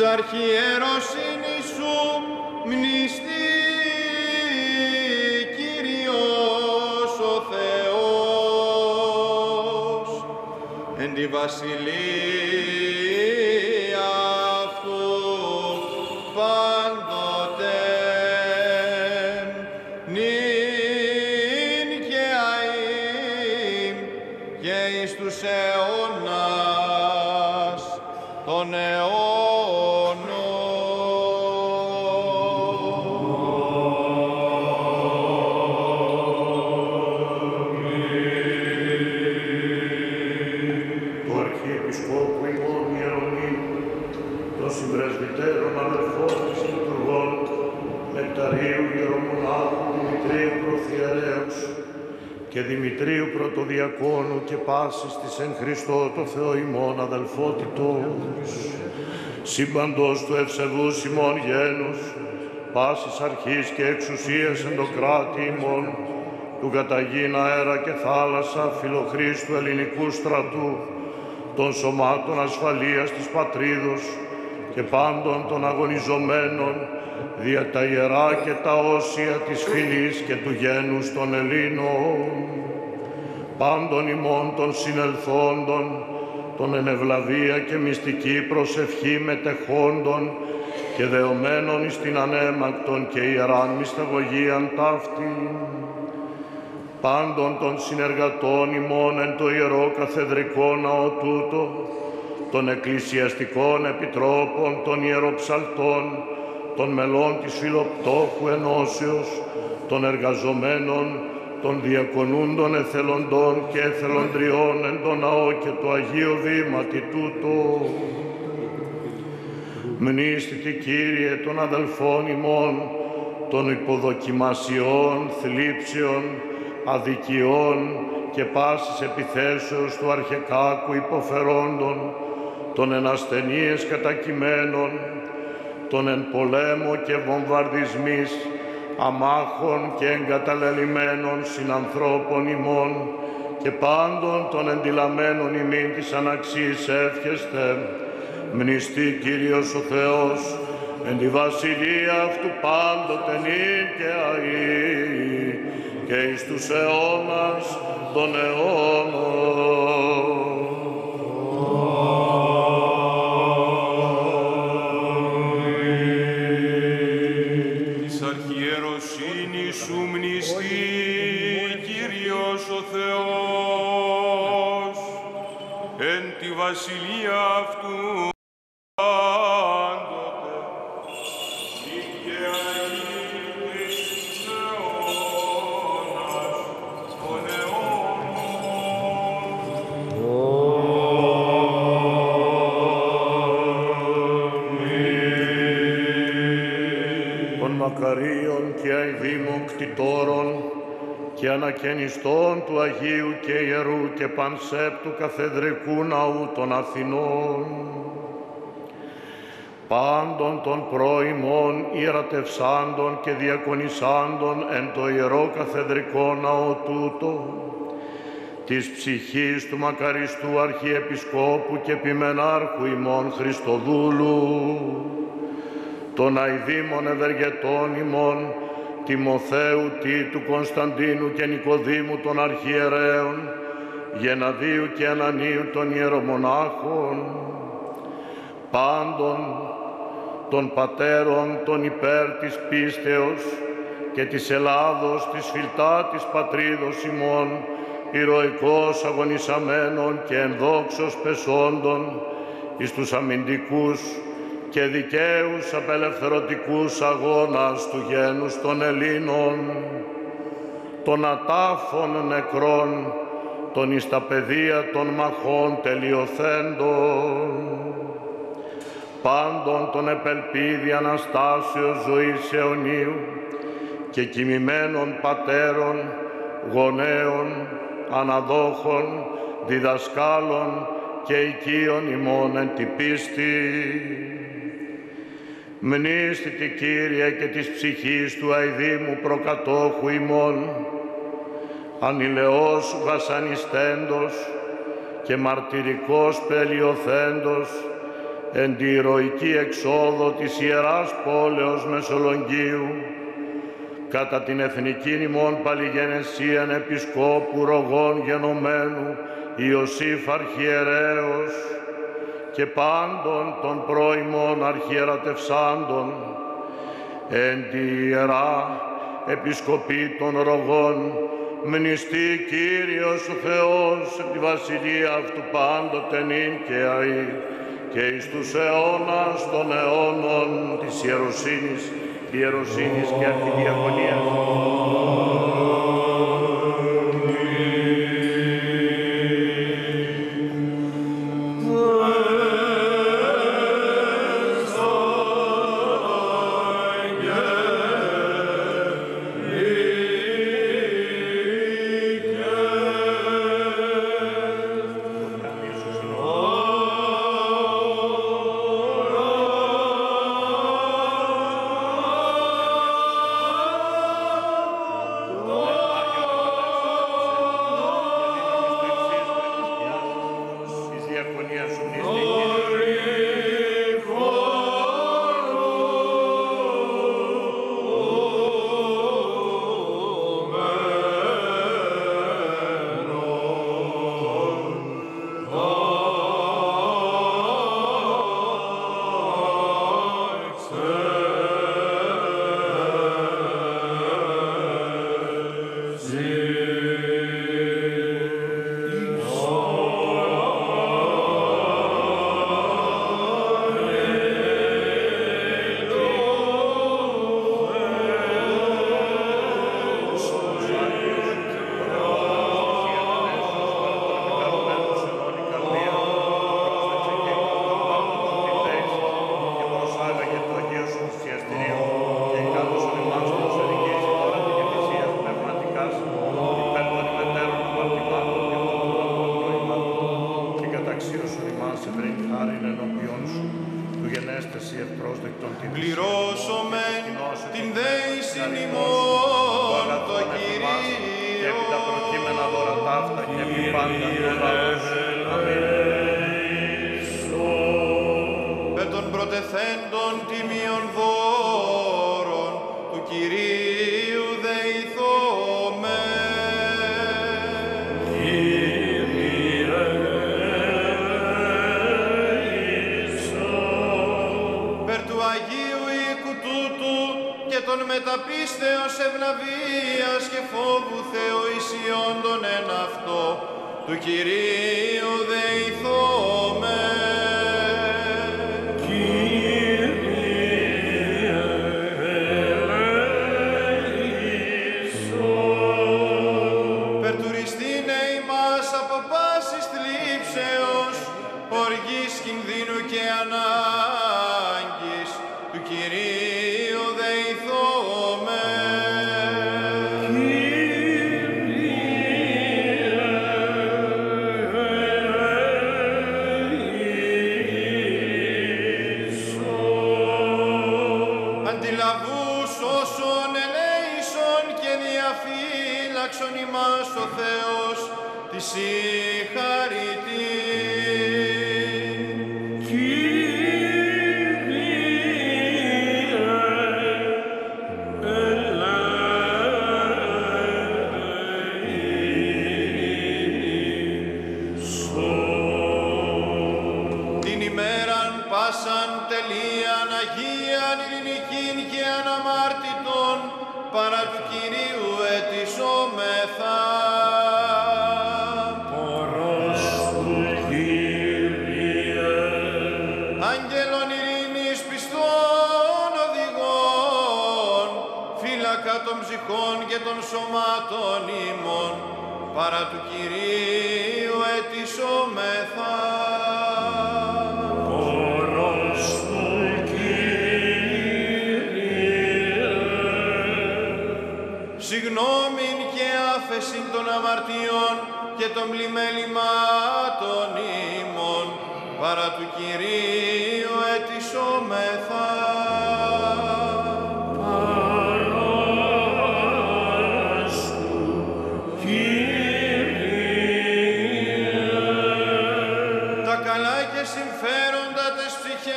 αρχιεροσύνη σου μνηστεί Κύριος ο Θεός εν τη βασιλεία αυτού πάντοτε νυν και αΐ και εις τους αιώνας των αιώνων. Του Αρχιεπισκόπου ημών Ιερονύμου, των συμπρεσβυτέρων αδελφών της λειτουργών, Νεκταρίου Ιερομονάχου Δημητρίου Προθιερέως και Δημητρίου Πρωτοδιακόνου και πάσης της εν Χριστώ το Θεό ημών αδελφότητος, σύμπαντος του ευσεβούς ημών γένους, πάσης αρχής και εξουσίας εν το κράτη ημών, του καταγήν αέρα και θάλασσα, φιλοχρήστου ελληνικού στρατού, των σωμάτων ασφαλείας της πατρίδος και πάντων των αγωνιζομένων δια τα ιερά και τα όσια της φυλής και του γένους των Ελλήνων, πάντων ημών των συνελθόντων, των εν ευλαβία και μυστική προσευχή μετεχόντων και δεωμένων εις την ανέμακτον και ιεράν μυσταγωγίαν ταύτη, πάντων των συνεργατών ημών εν το ιερό καθεδρικό ναό τούτο, των εκκλησιαστικών επιτρόπων, των ιεροψαλτών, των μελών της Φιλοπτώχου Ενώσεως, των εργαζομένων, των διακονούντων εθελοντών και εθελοντριών εν το ναό και το Αγίο Βήματι τούτο. Μνήστητη Κύριε των αδελφών ημών, των υποδοκιμασιών, θλίψεων, αδικιών και πάσης επιθέσεως του αρχεκάκου υποφερόντων, των εν ασθενείες κατακειμένων, των εν πολέμο και βομβαρδισμής, αμάχων και εγκαταλελειμμένων συνανθρώπων ημών και πάντων των εντυλαμένων ημίν της αναξής εύχεστε, μνηστεί Κύριος ο Θεός, εν τη βασιλεία αυτού πάντοτε νυν και αΐ και εις τους αιώνας των αιώνων. Της αρχιεροσύνης σου μνηστεί Κύριος ο Θεός, εν τη βασιλεία αυτού πάντοτε νυν και αΐ και εις τους αιώνας των αιώνων. Των μακαρίων και αηδήμων κτητόρων και ανακαινιστών του Αγίου και Ιερού και Πανσέπτου Καθεδρικού Ναού των Αθηνών, πάντων των πρώιμων ιερατευσάντων και διακονισάντων εν το Ιερό Καθεδρικό Ναό τούτο, της ψυχής του μακαριστού Αρχιεπισκόπου και Επιμενάρχου ημών Χριστοδούλου, των αηδήμων ευεργετών ημών Τιμοθέου Τίτου, Κωνσταντίνου και Νικοδήμου των αρχιερέων, Γεναδίου και Ανανίου των ιερομονάχων, πάντων των πατέρων των υπέρ της πίστεως και της Ελλάδος της φιλτά της πατρίδος ημών, ηρωικώς αγωνισαμένων και ενδόξως πεσόντων εις τους αμυντικούς και δικαίους απελευθερωτικούς αγώνας του γένους των Ελλήνων, των ατάφων νεκρών, των εις τα πεδία των μαχών τελειωθέντων, πάντων των επελπίδη Αναστάσεως ζωής αιωνίου και κοιμημένων πατέρων, γονέων, αναδόχων, διδασκάλων και οικείων ημών εν τη πίστη. Μνήστητη Κύριε και της ψυχής του αηδήμου προκατόχου ημών, ανηλαιός βασανιστέντος και μαρτυρικός πελιωθέντος εν τη ηρωική εξόδο της Ιεράς Πόλεως Μεσολογγίου, κατά την εθνική ημών παλιγενεσίαν επισκόπου Ρογών γενομένου Ιωσήφ Αρχιερέως και πάντων των πρώιμων αρχιερατευσάντων, εν τη Ιερά Επισκοπή των Ρογών, μνηστεί Κύριος ο Θεός επί τη βασιλεία αυτού πάντοτε νυν και αεί και εις τους αιώνας των αιώνων της ιεροσύνης και αρχιδιακονίας. Πληρώσομεν την δέησιν ημών το Κυρίο. Επί τα προκείμενα δώρα ταύτα και επί πάντα το λαός. Με των πρωτεθέντων τιμίων δώρων του Κυρίου δεηθώμεν. Των μεταπίστεως ευναβίας και φόβου Θεοησιόντων εν αυτό του Κυρίου δεηθώμεν. Περτουριστήνε ημάς από πάσης θλίψεως, οργής κινδύνου και ανάγκης του Κυρίου δεηθώμεν. Αντιλαβούς όσων ελέησον και διαφύλαξον ημάς ο Θεός της συγχαρητή. Παρά του Κυρίου ετισόμεθα. Ορός του Κύριε. Άγγελον ειρήνης πιστών οδηγών, φύλακα των ψυχών και των σωμάτων ημών, παρά του Κυρίου ετισόμεθα. Ορός του συγνώμην και άφεσιν των αμαρτιών και των πλημέλημάτων ημών, παρά του Κυρίου ετισόμεθα. Παράς του Κύριε. Τα καλά και συμφέροντα τες ψυχές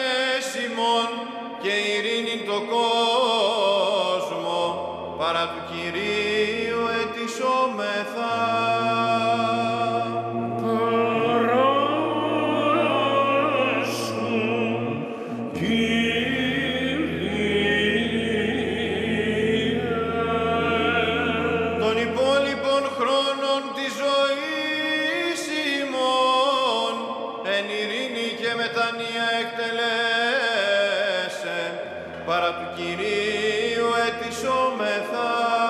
ειρήνη το κόσμο, παρά του Κυρίου ετισόμεθα. Των υπόλοιπων χρόνων της ζωής ημών, εν ειρήνη και μετανία εκτελέσε, παρά του Κυρίου ετισόμεθα.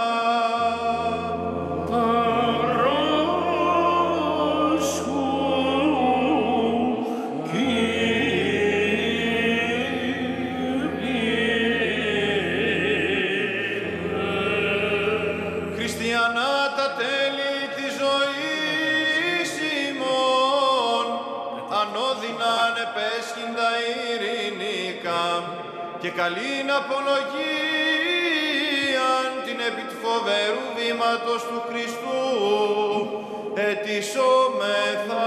χριστιανά τα τέλη της ζωής ημών, ανώδυνα ανεπέσχυντα ειρηνικά Και καλήν απολογίαν την επί του φοβερού βήματος του Χριστού ετισόμεθα.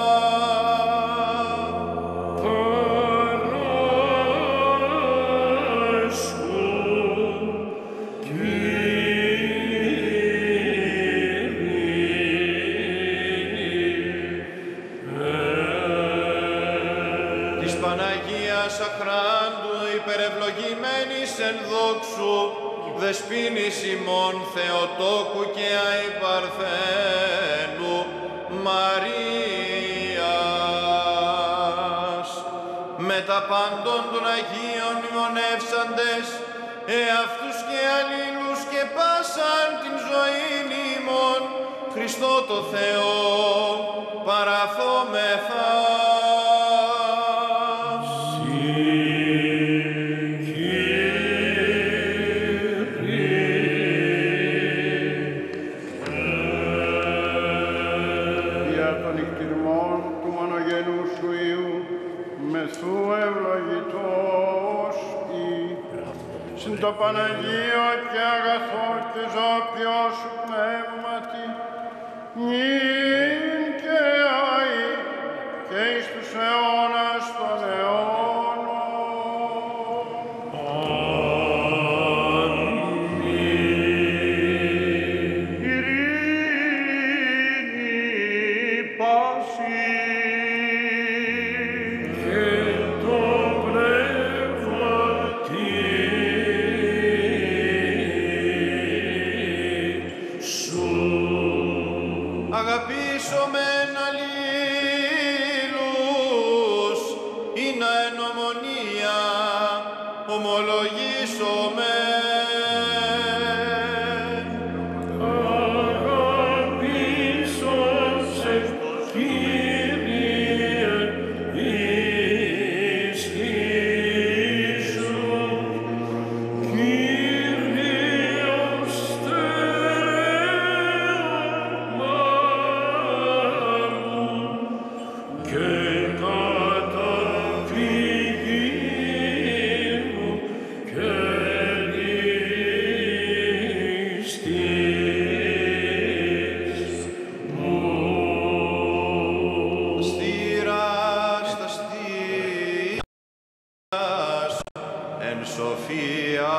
Της Παναγίας αχράντου υπερευλογημένης εν δόξου, δεσποίνης ημών Θεοτόκου και αϊπαρθένου Μαρίας, με τα πάντων των Αγίων μνημονεύσαντες, εαυτούς και αλλήλους και πάσαν την ζωήν ημών, Χριστό το Θεό παραθόμεθα. το Παναγίο και αγαθό και ζώπιο σου πνεύματι, νυν και αεί και εις τους αιώνας των αιώνων. Αμήν. Ειρήνη πάση και το πνεύμα σου. Αγαπήσομεν αλλήλους, είναι εν ομονία, ομολογήσομεν. Αγαπήσον σε, Κύριε, εις Ιησού, Κύριος στερέωμα μου και καταφυγή μου και νηστής μου. Στήρας τα στήρας, εν σοφία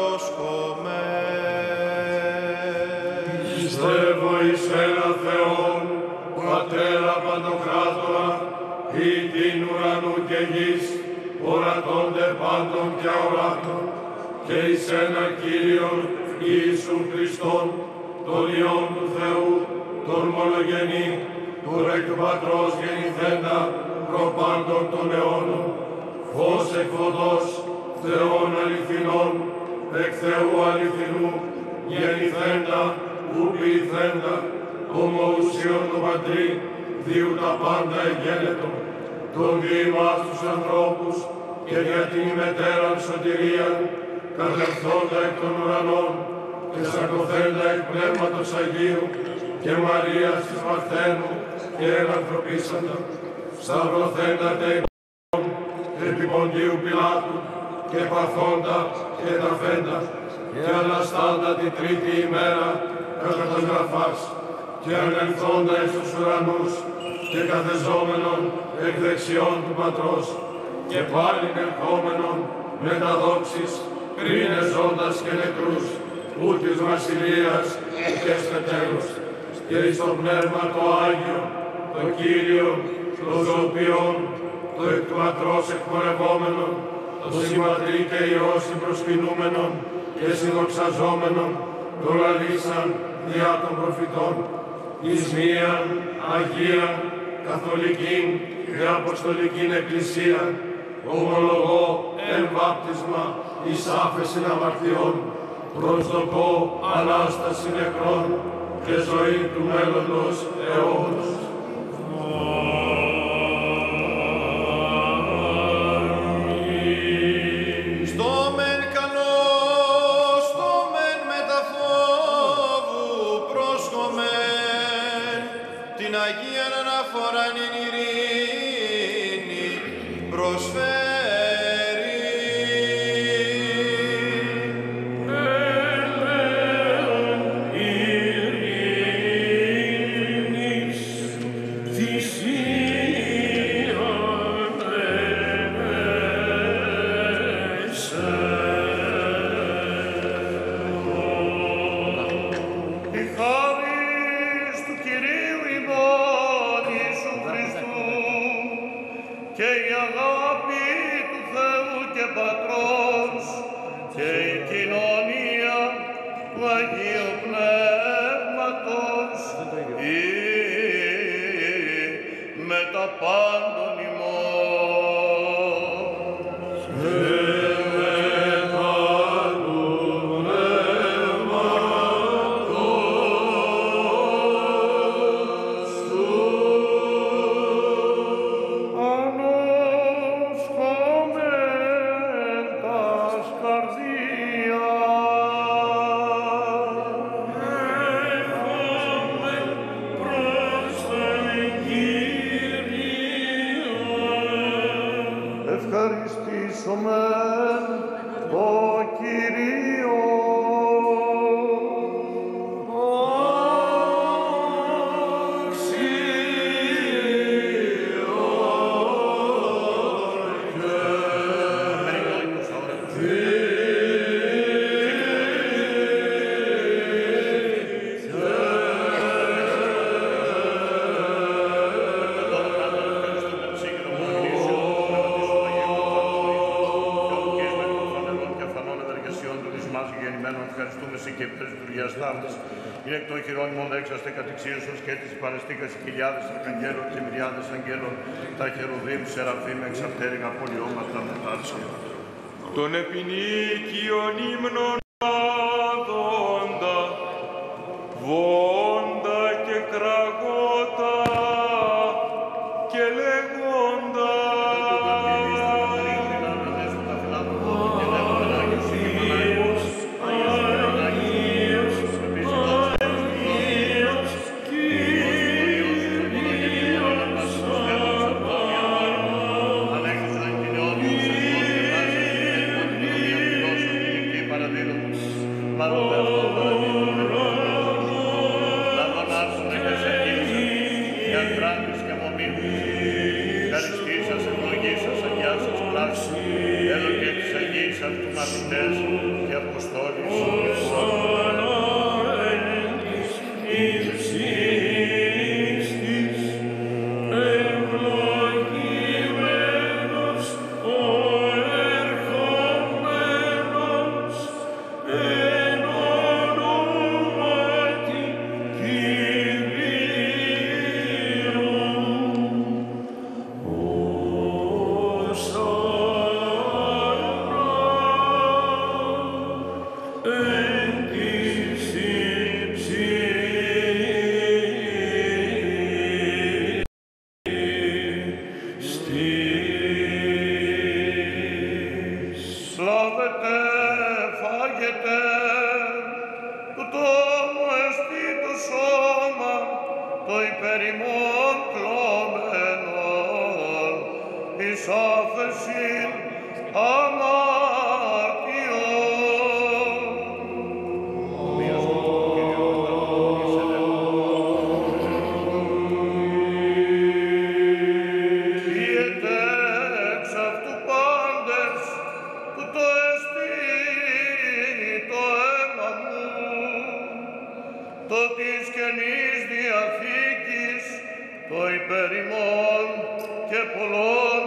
προσκομμέν. Πιστεύω εις ένα Θεόν, Πατέρα Παντοκράτορα, ή την ουρανού και γης, ορατώνται πάντων και αοράτων, και εις ένα Κύριον Ιησούν Χριστόν, τον Υιόν του Θεού, τον μονογενή, του εκ του Πατρός γεννηθέντα, προπάντων των αιώνων, φως εκ φωτός, Θεών αληθινών, εκ Θεού αληθινού, γεννηθέντα, ου ποιηθέντα, ομοουσίων του Πατρί, διού τα πάντα εγένετο, τον βήμα στους ανθρώπους και για την ημετέραν σωτηρία, κατερθόντα εκ των ουρανών και σαρκωθέντα εκ Πνεύματος Αγίου και Μαρίας της Παρθένου και ενανθρωπίσαντα, σταυρωθέντα τε επί Ποντίου Πιλάτου και παθόντα και ταφέντα και αναστάντα την τρίτη ημέρα κατά τας γραφάς και ανελθόντα εις τους ουρανούς και καθεζόμενον εκ δεξιών του Πατρός και πάλιν ερχόμενον με τα δόξης, κρίνε ζώντας και νεκρούς, ου της βασιλείας και στετέρους, και εις το πνεύμα το Άγιο, το Κύριο, το ζωοποιόν, το εκ του Πατρός εκπορευόμενον, το Συμπατρί και Υιός συμπροσκυνούμενον και συνδοξαζόμενον, το λαλήσαν διά των προφητών, εις μίαν, Αγία, Καθολικήν και Αποστολικήν Εκκλησίαν, ομολογώ εν βάπτισμα εις άφεσιν αμαρτιών, προσδοκώ Ανάσταση νεκρών και ζωή του μέλλοντος αιώνος. Στο μεν καλό, στο μεν μεταφόβου πρόσχομεν, την Αγίαν αναφοράν εν ειρήνη προσφέρει. Σεραφείμ εξαπτέρυγα πολιώματα μετάρσια. Τον επινίκιον ύμνων άδοντα, βόντα και κραγότα και λέγοντα. Του Ιερινής Διαθήκης, το υπέρ ημών και πολλών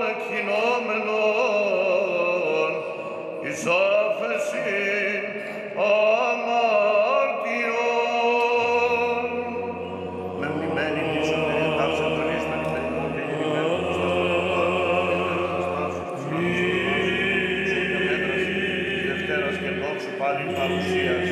εκχυνόμενων εις άφεσιν αμαρτιών. Με μνημένη της σωτηριωτάς εντολής των υπερημών και γεννημένων της Δευτέρας και δόξου πάλι παρουσίας.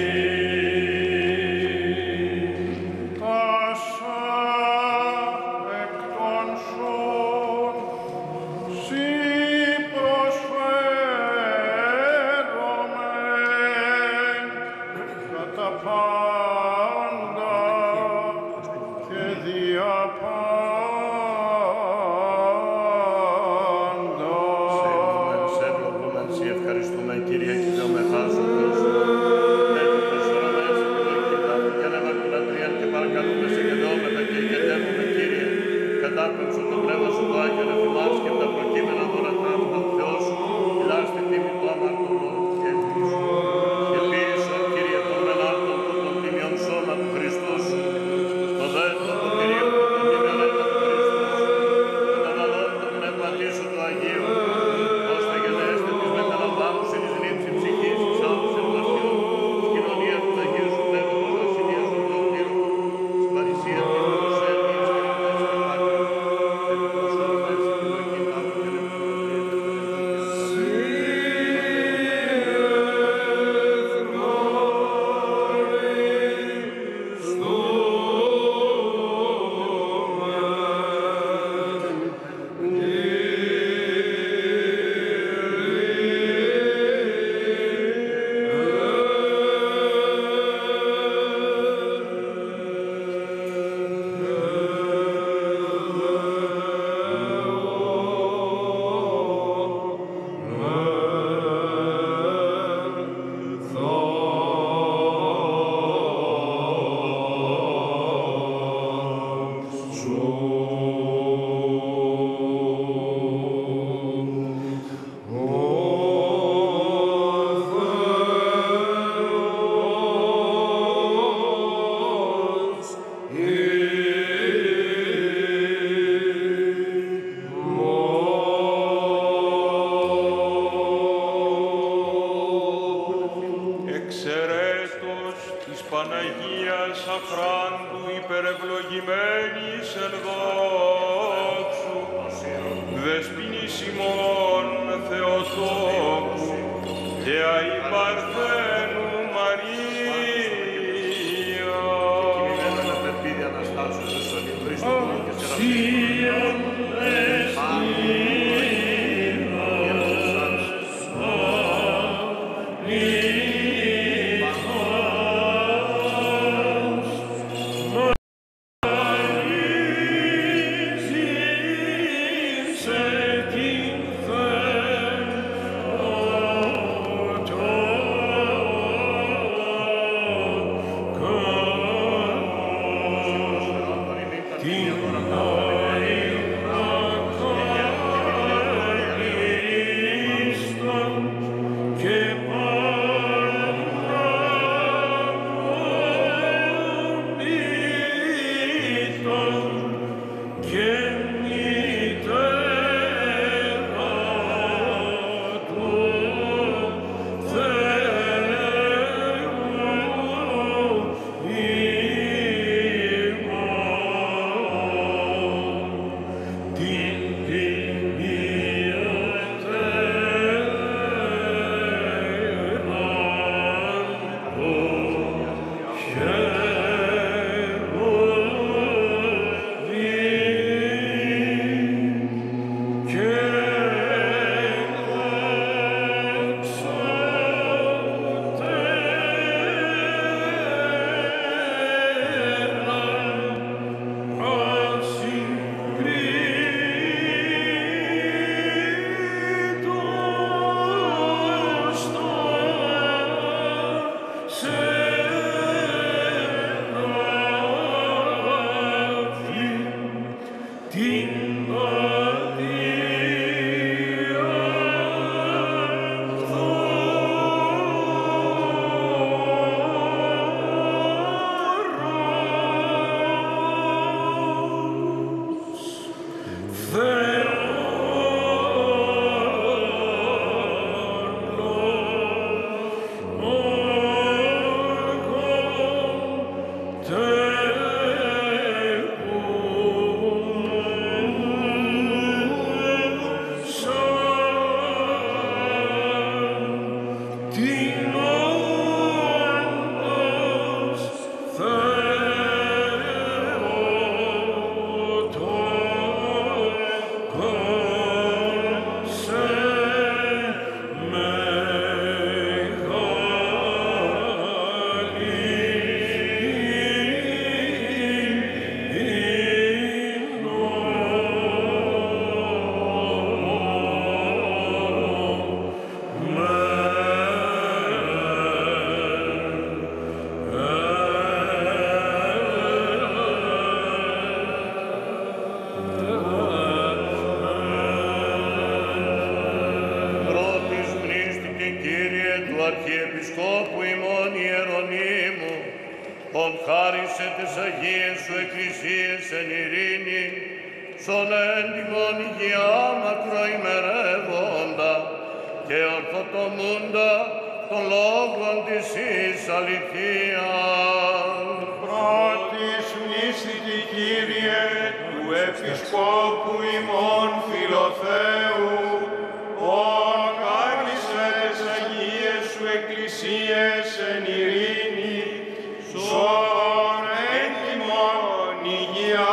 Αρχιεπισκόπου ημών Ιερονύμου, ον χάρισε τες Αγίες σου εκκλησίες εν ειρήνη, σον έντιμον υγειά μακροημερεύοντα και ορθοτομούντα των λόγων της εις αληθείας. Πρώτης μνήστητη Κύριε του Επισκόπου ημών Φιλοθέου, ον χάρισε τες Αγίες σου εκκλησίες εν ειρήνη, σον έντιμον υγειά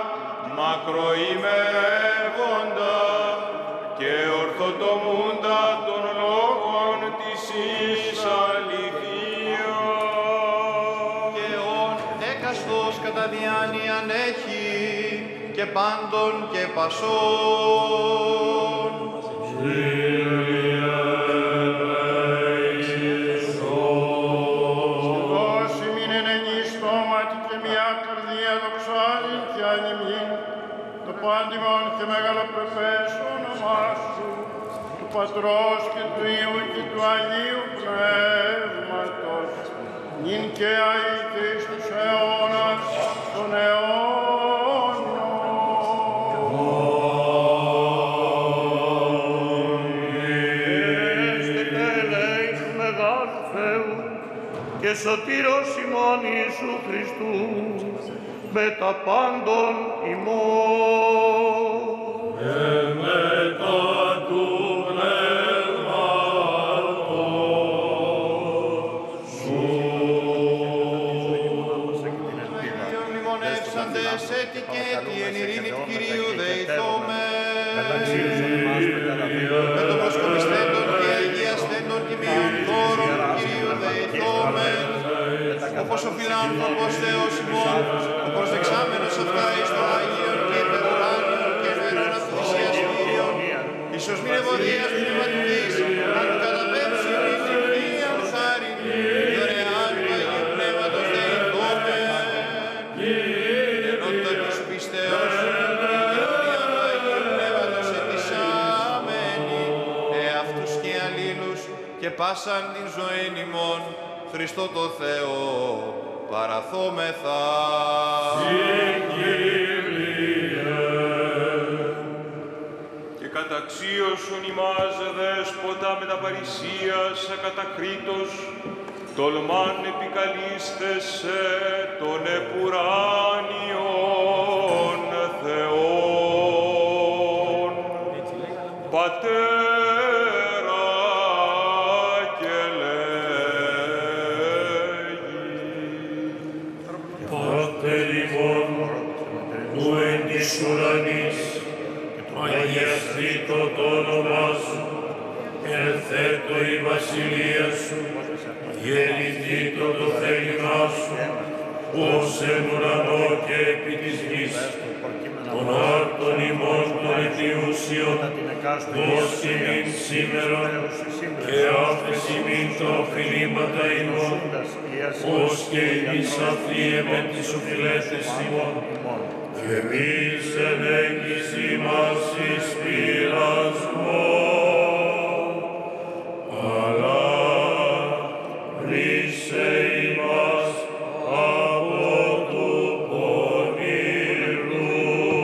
μακροημερεύοντα και ορθοτομούντα των λόγων της εις αληθείας. Και ον έκαστος κατά διάνοιαν έχει και πάντων και πασών. Δώσει μην εν ενή στόματι και μια καρδία δοξάλη και ανημήν, το πάντιμον και μεγαλοπρεπές όνομά σου, του Πατρός και του Υιού και του Αγίου Πνεύματος, νυν και αεί και εις τους αιώνας των αιώνων. Και σωτήρος ημών Ιησού Χριστού, με τα πάντων ημών. Και μετά του πνεύματος σου. Αγίων μνημονεύσαντες έτη και έτη εν ειρήνη του Κυρίου δεηθόμεν. Με το προσκομιστέντων και αγιαστέντων τιμίων χώρων του Κυρίου δεηθόμεν. Όπως ο φιλάνθρωπος Θεός ημών, ο προσδεξάμενος αυτά εις το Άγιον και υπερουράνιον και φερών αυτοθυσιαστήριον, ίσως μην ευωδίας πνευματικής, αν του καταπέμψει εις την Θείαν χάριν, δωρεάν του Αγίου Πνεύματος δεηθόμεν. Ενότητα της πίστεως, κοινωνία του Αγίου Πνεύματος ετισάμενη, εαυτούς και αλλήλους και πάσαν την ζωήν ημών, Χριστό το Θεό παραθόμεθα. Και καταξίωσον ημάς δέσποτα με τα παρησίας ακατακρίτως, τολμάν επικαλίστες των επουράνιων Θεών. Πατέρα και Πάτερ ημών, που εν της ουρανής, αγιαστήτω το όνομά σου, ελθέτω η βασιλεία σου, γεννηθήτω το θέλημά σου, ως εν ουρανό και επί της γης. Τον άρτον ημών των αιτιούσιων, δώσει μην σήμερον, και άφες ημίν τα οφειλήματα ημών, ως και εμείς αφίεμεν τις οφειλέτες ημών, και εμείς εν έγκυση μας εις πειρασμόν, αλλά ρίσε ημάς από του πονηρού.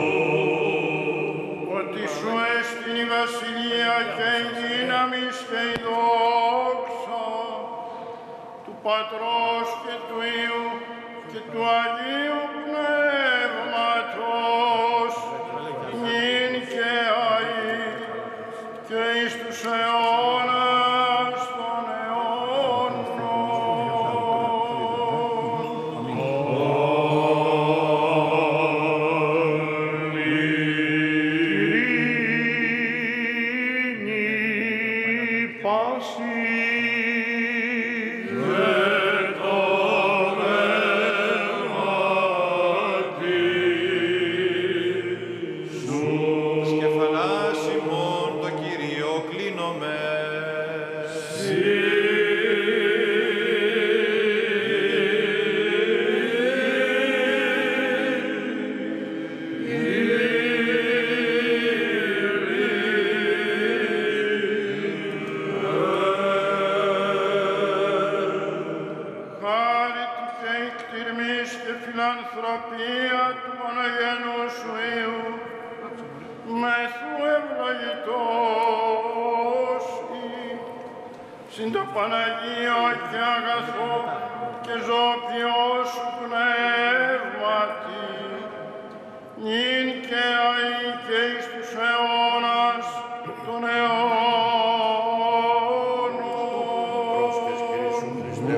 Ότι σου έστειν η βασιλεία και η δύναμις και η δόξα του Πατρός και του Υιού και του Αγίου Πνεύματος, νυν και αεί και εις τους αιώνας των αιώνων. ανθρωπία του μονογενού σου Υιού, μεθού ευλογητός συν το Παναγίο και αγαθό και ζώπιος πνεύματι, νυν και αεί και εις τους αιώνας των αιώνων. Πρόσχες Κυρίσου Χριστέ,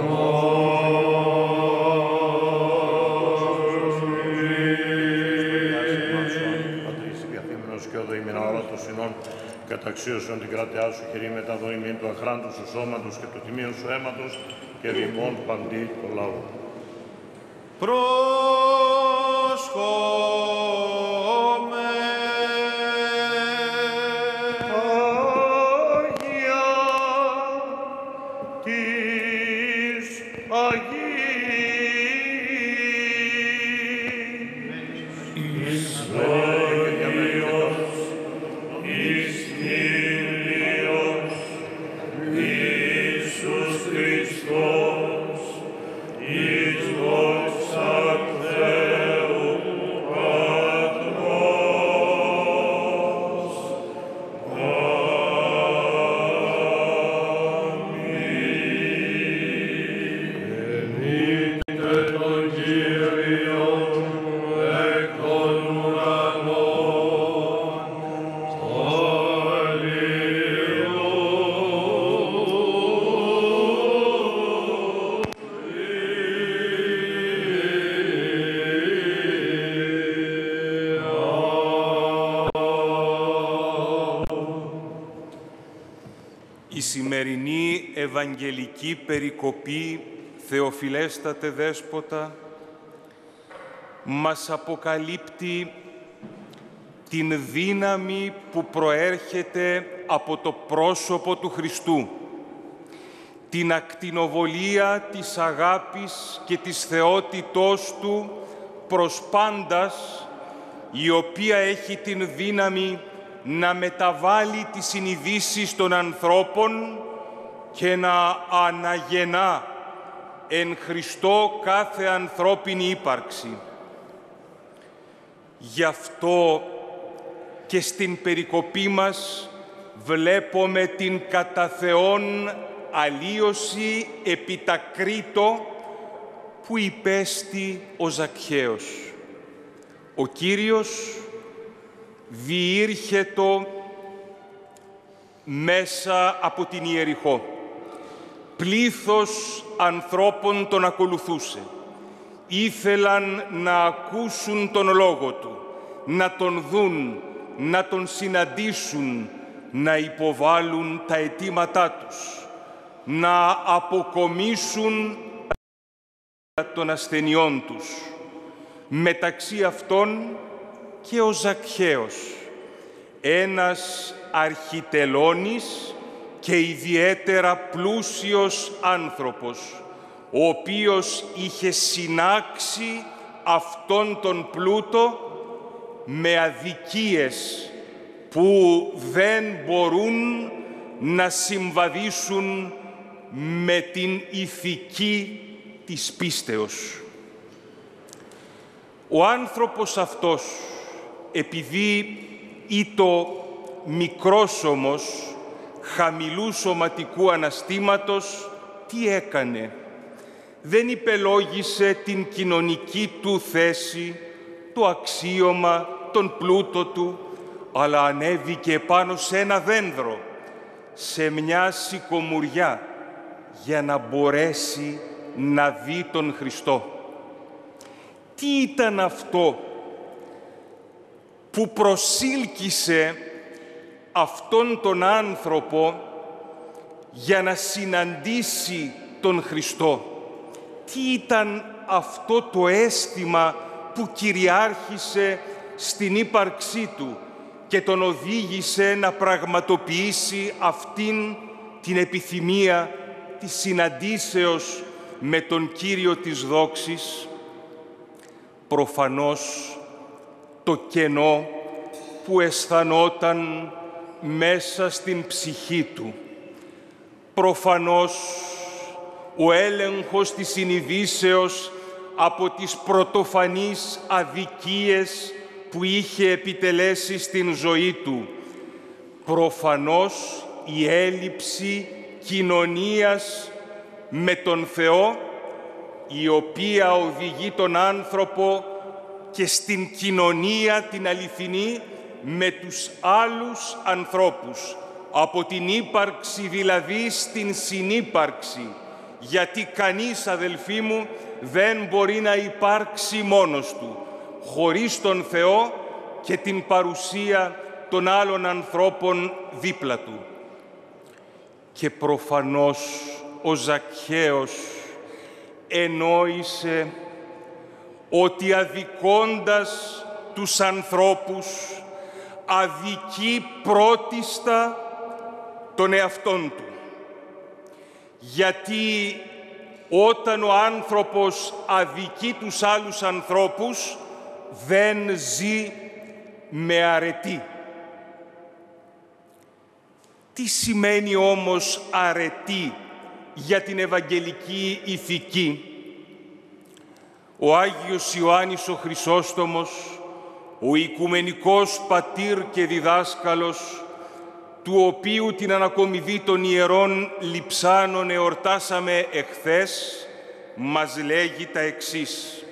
Πατρίς διαθήμενος και οδοήμενα όλα των συνών, καταξίωσον την κρατεά σου χειρή μετά δοημήν του αχράντου σου σώματος και του τιμίου σου αίματος και διημών παντή το λαό. Πρόσχομαι. Αγία της Η σημερινή Ευαγγελική περικοπή, Θεοφιλέστατε Δέσποτα, μας αποκαλύπτει την δύναμη που προέρχεται από το πρόσωπο του Χριστού, την ακτινοβολία της αγάπης και της θεότητός Του προς πάντας, η οποία έχει την δύναμη να μεταβάλει τις συνειδήσεις των ανθρώπων και να αναγεννά εν Χριστώ κάθε ανθρώπινη ύπαρξη. Γι' αυτό και στην περικοπή μας βλέπουμε την κατά Θεόν αλλίωση επί τα Κρήτο που υπέστη ο Ζακχαίος. Ο Κύριος διήρχετο μέσα από την Ιεριχώ. Πλήθος ανθρώπων τον ακολουθούσε. Ήθελαν να ακούσουν τον λόγο του, να τον δουν, να τον συναντήσουν, να υποβάλουν τα αιτήματά τους, να αποκομίσουν των ασθενειών τους. Μεταξύ αυτών και ο Ζακχαίος, ένας αρχιτελώνης και ιδιαίτερα πλούσιος άνθρωπος, ο οποίος είχε συνάξει αυτόν τον πλούτο με αδικίες που δεν μπορούν να συμβαδίσουν με την ηθική της πίστεως. Ο άνθρωπος αυτός, επειδή ήτο μικρός όμως, χαμηλού σωματικού αναστήματος, τι έκανε? Δεν υπελόγισε την κοινωνική του θέση, το αξίωμα, τον πλούτο του, αλλά ανέβηκε πάνω σε ένα δένδρο, σε μια σικομουριά, για να μπορέσει να δει τον Χριστό. Τι ήταν αυτό που προσήλκησε αυτόν τον άνθρωπο για να συναντήσει τον Χριστό? Τι ήταν αυτό το αίσθημα που κυριάρχησε στην ύπαρξή του και τον οδήγησε να πραγματοποιήσει αυτήν την επιθυμία της συναντήσεως με τον Κύριο της δόξης? Προφανώς το κενό που αισθανόταν μέσα στην ψυχή του. Προφανώς ο έλεγχος της συνειδήσεως από τις πρωτοφανείς αδικίες που είχε επιτελέσει στην ζωή του. Προφανώς η έλλειψη κοινωνίας με τον Θεό, η οποία οδηγεί τον άνθρωπο και στην κοινωνία την αληθινή με τους άλλους ανθρώπους, από την ύπαρξη δηλαδή στην συνύπαρξη, γιατί κανείς, αδελφοί μου, δεν μπορεί να υπάρξει μόνος του, χωρίς τον Θεό και την παρουσία των άλλων ανθρώπων δίπλα του. Και προφανώς ο Ζακχαίος ενόησε ότι αδικώντας τους ανθρώπους αδικεί πρώτιστα τον εαυτόν του. Γιατί όταν ο άνθρωπος αδικεί τους άλλους ανθρώπους, δεν ζει με αρετή. Τι σημαίνει όμως αρετή για την Ευαγγελική ηθική? Ο Άγιος Ιωάννης ο Χρυσόστομος, ο οικουμενικός πατήρ και διδάσκαλος, του οποίου την ανακομιδή των Ιερών Λειψάνων εορτάσαμε εχθές, μας λέγει τα εξής.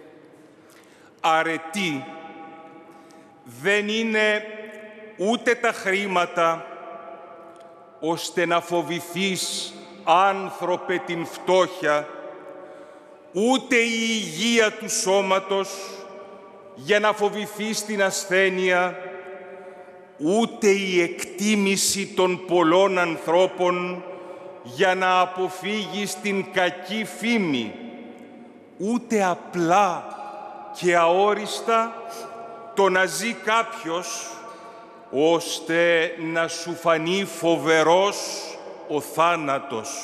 Αρετή δεν είναι ούτε τα χρήματα, ώστε να φοβηθείς, άνθρωπε, την φτώχεια, ούτε η υγεία του σώματος, για να φοβηθείς την ασθένεια, ούτε η εκτίμηση των πολλών ανθρώπων, για να αποφύγεις την κακή φήμη, ούτε απλά και αόριστα το να ζει κάποιος, ώστε να σου φανεί φοβερός ο θάνατος.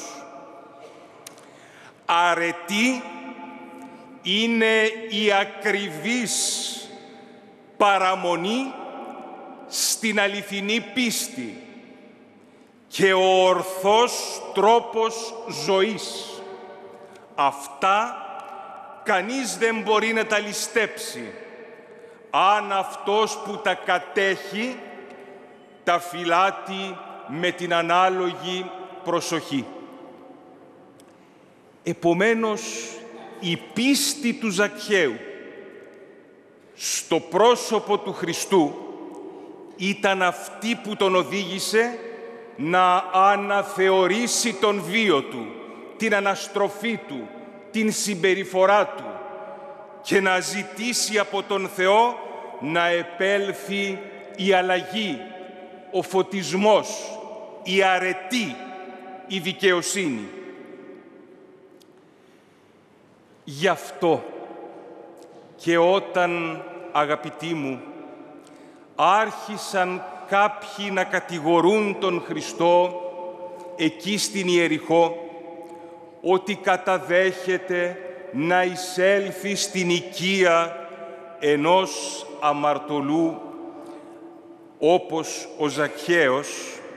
Αρετή είναι η ακριβής παραμονή στην αληθινή πίστη και ο ορθός τρόπος ζωής. Αυτά κανείς δεν μπορεί να τα ληστέψει, αν αυτός που τα κατέχει τα φυλάτει με την ανάλογη προσοχή. Επομένως, η πίστη του Ζακχαίου στο πρόσωπο του Χριστού ήταν αυτή που τον οδήγησε να αναθεωρήσει τον βίο του, την αναστροφή του, την συμπεριφορά του και να ζητήσει από τον Θεό να επέλθει η αλλαγή, ο φωτισμός, η αρετή, η δικαιοσύνη. Γι' αυτό και όταν, αγαπητοί μου, άρχισαν κάποιοι να κατηγορούν τον Χριστό εκεί στην Ιεριχώ ότι καταδέχεται να εισέλθει στην οικία ενός αμαρτωλού όπως ο Ζακχαίος,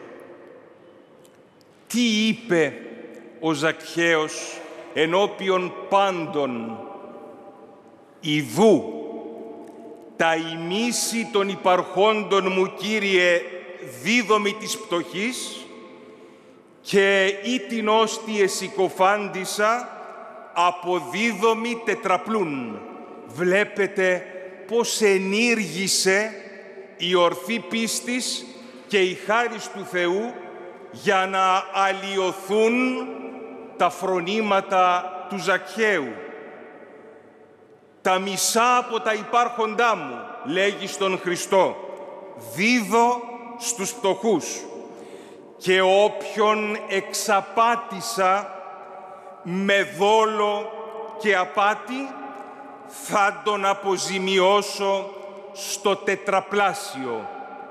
τι είπε ο Ζακχαίος ενώπιον πάντων? «Ιδού, τα ημίση των υπαρχόντων μου, Κύριε, δίδομη της πτωχής, και ή την όστη εσυκοφάντησα, αποδίδομη τετραπλούν». Βλέπετε πώς ενήργησε η ορθή πίστης και η χάρις του Θεού για να αλλοιωθούν τα φρονήματα του Ζακχαίου. «Τα μισά από τα υπάρχοντά μου», λέγει στον Χριστό, «δίδω στους φτωχούς, και όποιον εξαπάτησα με δόλο και απάτη, θα τον αποζημιώσω στο τετραπλάσιο».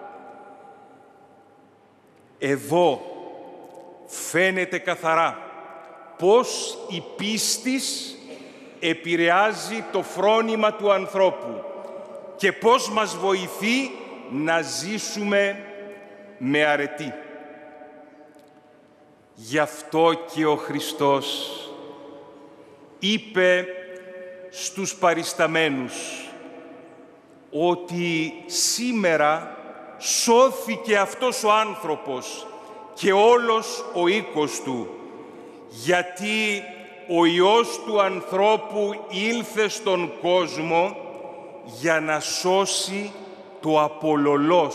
Εδώ φαίνεται καθαρά πώς η πίστης επηρεάζει το φρόνημα του ανθρώπου και πώς μας βοηθεί να ζήσουμε με αρετή. Γι' αυτό και ο Χριστός είπε στους παρισταμένους ότι σήμερα σώθηκε αυτός ο άνθρωπος και όλος ο οίκος του, γιατί ο Υιός του ανθρώπου ήλθε στον κόσμο για να σώσει το απολωλός.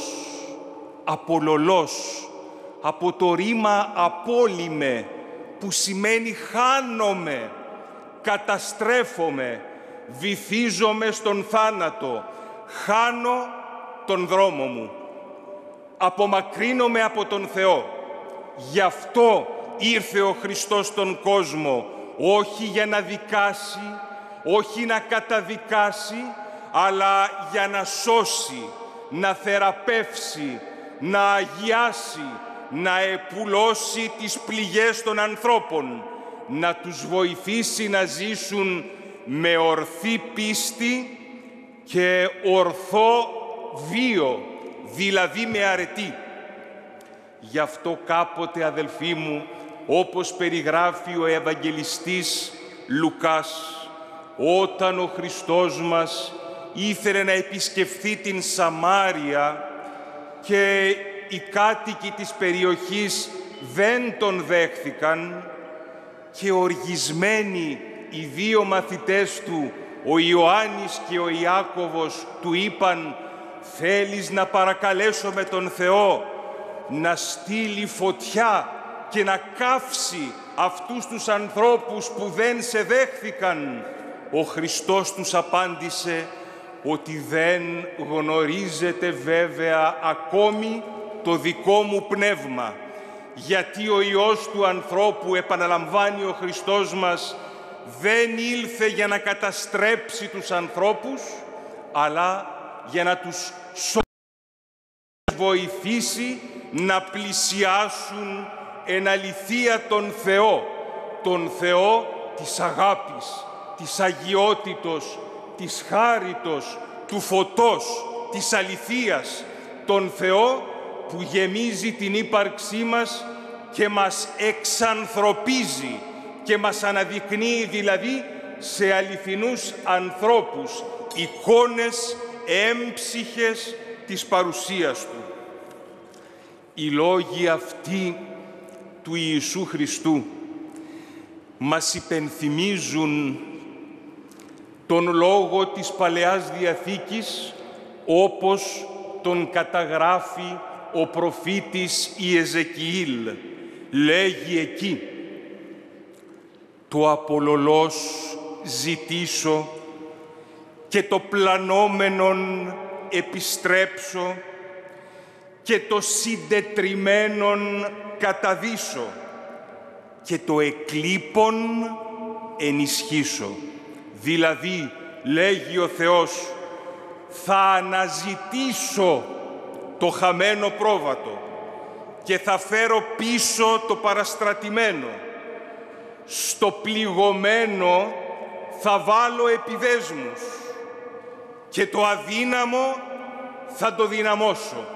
Απολωλός, από το ρήμα απόλυμε, που σημαίνει χάνομαι, καταστρέφομαι, βυθίζομαι στον θάνατο, χάνω τον δρόμο μου, απομακρύνομαι από τον Θεό. Γι' αυτό ήρθε ο Χριστός στον κόσμο, όχι για να δικάσει, όχι να καταδικάσει, αλλά για να σώσει, να θεραπεύσει, να αγιάσει, να επουλώσει τις πληγές των ανθρώπων, να τους βοηθήσει να ζήσουν με ορθή πίστη και ορθό βίο, δηλαδή με αρετή. Γι' αυτό κάποτε, αδελφοί μου, όπως περιγράφει ο Ευαγγελιστής Λουκάς, όταν ο Χριστός μας ήθελε να επισκεφθεί την Σαμάρια και οι κάτοικοι της περιοχής δεν τον δέχθηκαν και οργισμένοι οι δύο μαθητές του, ο Ιωάννης και ο Ιάκωβος, του είπαν «Θέλεις να παρακαλέσουμε τον Θεό να στείλει φωτιά και να καύσει αυτούς τους ανθρώπους που δεν σε δέχθηκαν?» Ο Χριστός τους απάντησε ότι δεν γνωρίζετε βέβαια ακόμη το δικό μου πνεύμα, γιατί ο Υιός του ανθρώπου, επαναλαμβάνει ο Χριστός μας, δεν ήλθε για να καταστρέψει τους ανθρώπους, αλλά για να τους βοηθήσει να πλησιάσουν εν αληθεία τον Θεό της αγάπης, της αγιότητος, της χάριτος, του φωτός, της αληθείας, τον Θεό που γεμίζει την ύπαρξή μας και μας εξανθρωπίζει και μας αναδεικνύει δηλαδή σε αληθινούς ανθρώπους, εικόνες έμψυχες της παρουσίας Του. Οι λόγοι αυτοί του Ιησού Χριστού μας υπενθυμίζουν τον λόγο της Παλαιάς Διαθήκης, όπως τον καταγράφει ο προφήτης Ιεζεκιήλ. Λέγει εκεί «Το απολωλός ζητήσω και το πλανόμενον επιστρέψω και το συντετριμένον καταδύσω και το εκλείπον ενισχύσω». Δηλαδή, λέγει ο Θεός, θα αναζητήσω το χαμένο πρόβατο και θα φέρω πίσω το παραστρατημένο. Στο πληγωμένο θα βάλω επιδέσμους και το αδύναμο θα το δυναμώσω.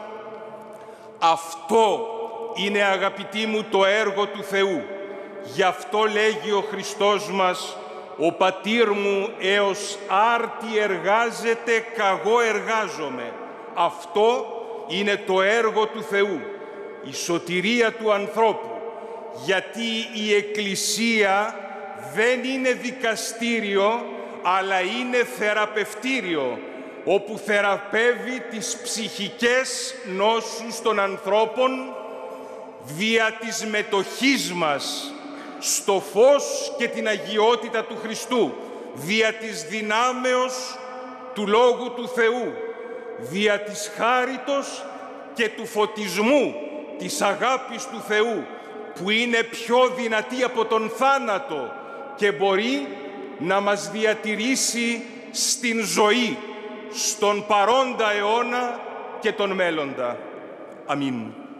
Αυτό είναι, αγαπητοί μου, το έργο του Θεού. Γι' αυτό λέγει ο Χριστός μας, «Ο πατήρ μου έως άρτη εργάζεται, καγώ εργάζομαι». Αυτό είναι το έργο του Θεού, η σωτηρία του ανθρώπου, γιατί η Εκκλησία δεν είναι δικαστήριο, αλλά είναι θεραπευτήριο, όπου θεραπεύει τις ψυχικές νόσους των ανθρώπων δια της μετοχής μας στο φως και την αγιότητα του Χριστού, δια της δυνάμεως του Λόγου του Θεού, δια της χάριτος και του φωτισμού της αγάπης του Θεού, που είναι πιο δυνατή από τον θάνατο και μπορεί να μας διατηρήσει στην ζωή, στον παρόντα αιώνα και τον μέλλοντα. Αμήν.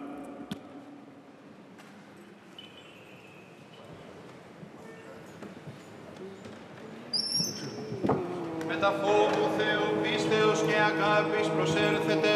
Με τα φόβου Θεού πίστεως και αγάπης προσέλθετε.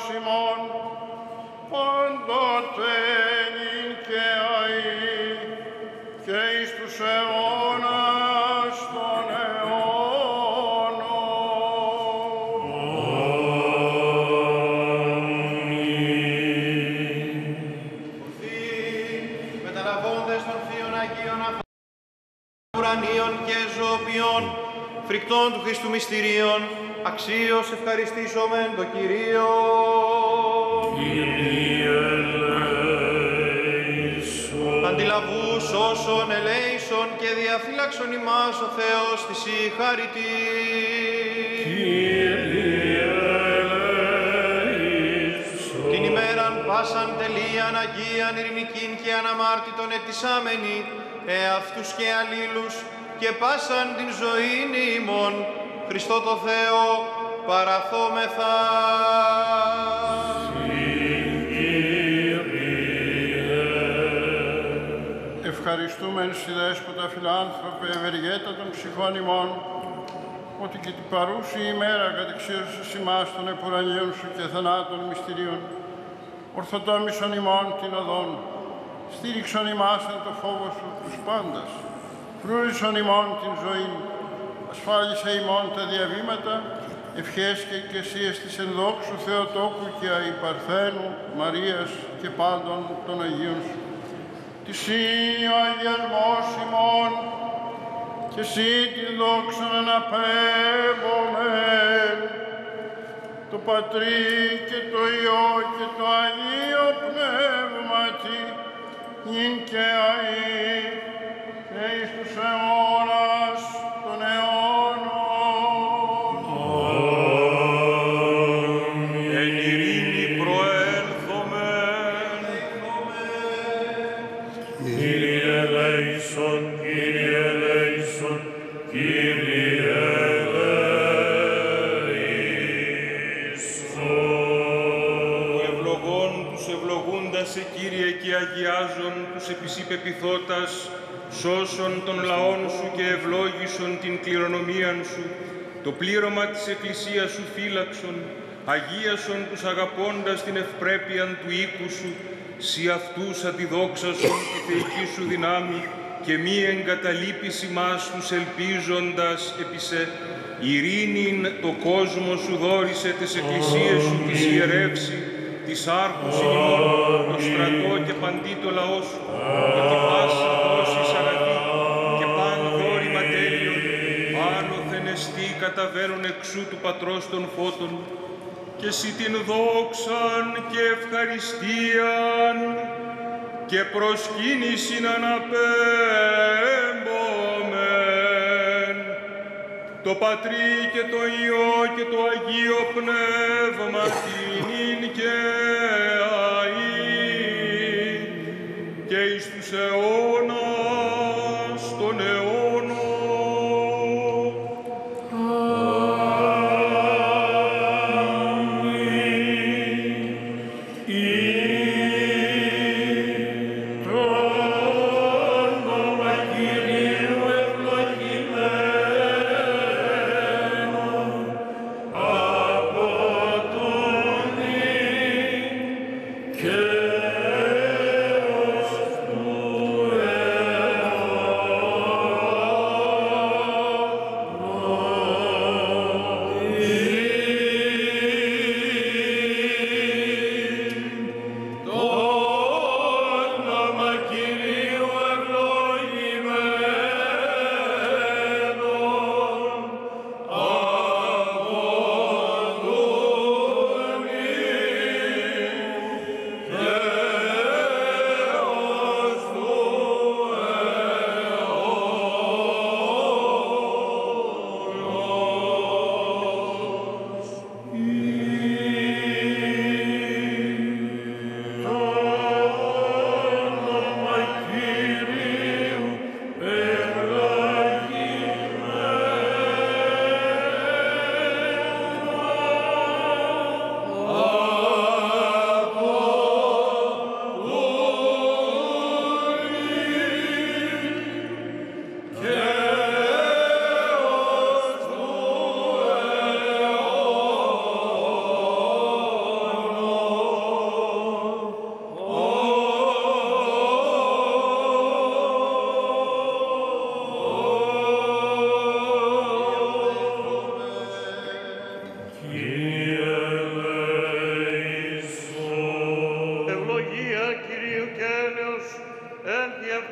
ημών, πάντοτε νυν και αεί, και εις τους αιώνας των αιώνων. Μεταλαβώντες των θείων Αγίων ουρανίων και ζωοποιών, φρικτών του Χριστού μυστηρίων, αξίως ευχαριστήσομεν το Κυρίο. Κύριε ελέησον. Αντιλαβούς όσων ελέησον και διαφύλαξον ημάς ο Θεός της η χάρητη. Κύριε ελέησον. Την ημέραν πάσαν τελείαν Αγίαν ειρηνικήν και αναμάρτητον ετισάμενοι, εαυτούς και αλλήλους, και πάσαν την ζωήν ημών, Χριστό το Θεό, παραθόμεθα. Ευχαριστούμεν σοι Δέσποτα φιλάνθρωπε, ευεργέτα των ψυχών ημών, ότι και την παρούση ημέρα κατεξίωσες ημάς των επουρανίων σου και θανάτων μυστηρίων, ορθοτόμησον ημών την οδόν, στήριξον ημάς εν το φόβο σου τους πάντας, φρούρισον ημών την ζωή, ασφάλισε ημών τα διαβήματα, ευχές και εκκλησίες της ενδόξου Θεοτόκου και αϊπαρθένου, Μαρίας και πάντων των Αγίων σου. Τη Συ ο αγιασμός ημών, και Συ την δόξαν αναπέμπομεν, το Πατρί και το Υιό και το Αγίο Πνεύματι, νυν και αεί, και εις τους αιώνας των αιώνων. Εν ειρήνη προέλθομεν. Κύριε ελέησον, Κύριε ελέησον, Κύριε ελέησον. Ο ευλογών τους ευλογούντας σε Κύριε και αγιάζων τους επί σοι πεποιθώτας, σώσον των λαών σου και ευλόγησον την κληρονομίαν σου, το πλήρωμα της Εκκλησίας σου φύλαξον, αγίασον τους αγαπώντας την ευπρέπειαν του οίκου σου, σοι αυτούς αντιδόξασον τη θεϊκή σου δυνάμει και μη εγκαταλείπεις ημάς τους ελπίζοντας επί σε, ειρήνην το κόσμο σου δόρισε τις εκκλησίες σου της ιερεύσει, της άρχους ημών, το στρατό και παντί το λαό σου, ότι πάσα δόσεις αγαθή και παν δόρημα τέλειον, άνωθεν εστί καταβαίνουν εξού του Πατρός των φώτων, και εσύ την δόξαν και ευχαριστίαν και προσκύνησιν αναπέμπομεν, το Πατρί και το Υιό και το Αγίο Πνεύμα νυν και αεί και εις τους αιώνας των αιώνων. Yeah.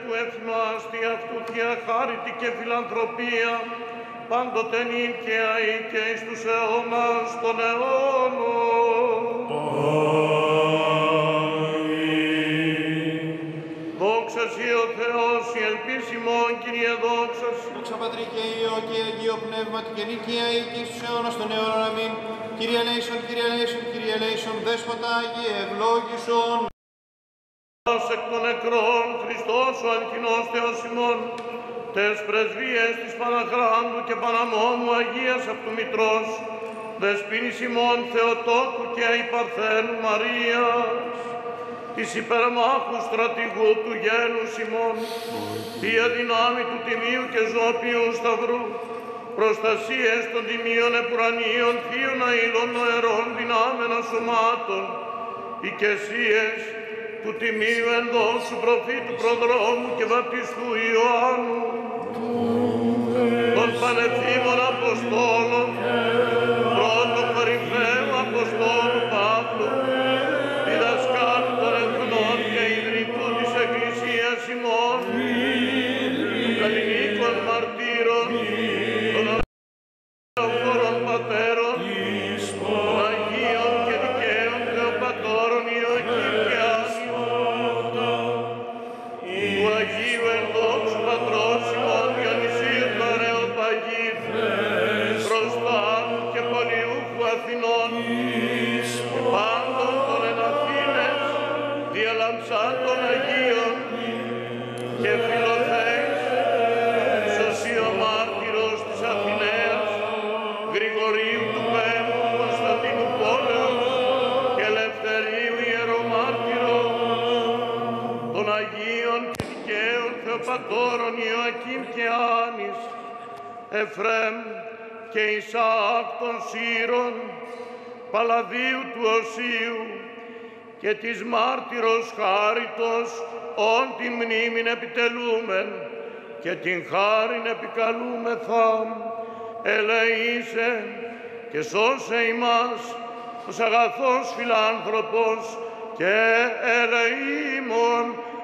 του ευνάστη αυτού Θεία χάριτη και φιλανθρωπία, πάντοτε νυν και αεί και εις τους αιώνας των αιώνων. Δόξα Σοι ο Θεός, η ελπίς ημών, Κύριε, δόξα Σοι. Δόξα Πατρί και Υιό και Αγίο Πνεύματι και νυν και αεί και εις τους αιώνας των αιώνων. Αμήν. Κύριε ελέησον, Κύριε ελέησον, Κύριε ελέησον, Δέσποτα Αγίε ευλόγησον. Εκ των νεκρών, Χριστός ο αληθινός Θεός ημών, τες πρεσβείες της Παναχράντου και Παναμόμου Αγίας αυτού Μητρός, δεσποίνης ημών Θεοτόκου και αϊπαρθένου Μαρίας, της υπερμάχου στρατηγού του γένους ημών, Θεία δυνάμει του Τιμίου και Ζώπιου Σταυρού, προστασίες των τιμίων επουρανίων θείων αήλων νοερών δυνάμενα σωμάτων, οικεσίες του Τιμίου ενδόσου προφήτου προδρόμου και βαπτιστού Ιωάννου, των πανευθύμων Αποστόλων, πρώτου κορυφαίου Αποστόλου Παύλου, διδασκάλου των εθνών και ιδρυτού της Εκκλησίας ημών, των καλλινίκων μαρτύρων, των αγιοφόρων πατέρων, των Αγίων και δικαίων Θεοπατώρων Ιωακήμ και Άννη, του Αγίου ενδόξου Πατρός ημών Διονυσίου του Αρεοπαγίου, Προστάτου και Πολιούχου Αθηνών, και πάντων των εν Αθήνες, διαλαμψάντων Αγίων και Φιλοθέης, Σωσίο Μάρτυρος της Αθηναίας, Γρηγορίου του Πέμπτου Κωνσταντίνου Πόλεως και Ελευθερίου Ιερομάρτυρος, των Αγίων και δικαίων Θεοπατώρων Ιωακήμ και Άννης, Εφραίμ και Ισαάκ των Σύρων, Παλαδίου του Οσίου και της Μάρτυρος Χάριτος, όν την μνήμην επιτελούμεν και την χάριν επικαλούμεθα, ελεήσε και σώσε ημάς ως αγαθός φιλάνθρωπος και ελεήμων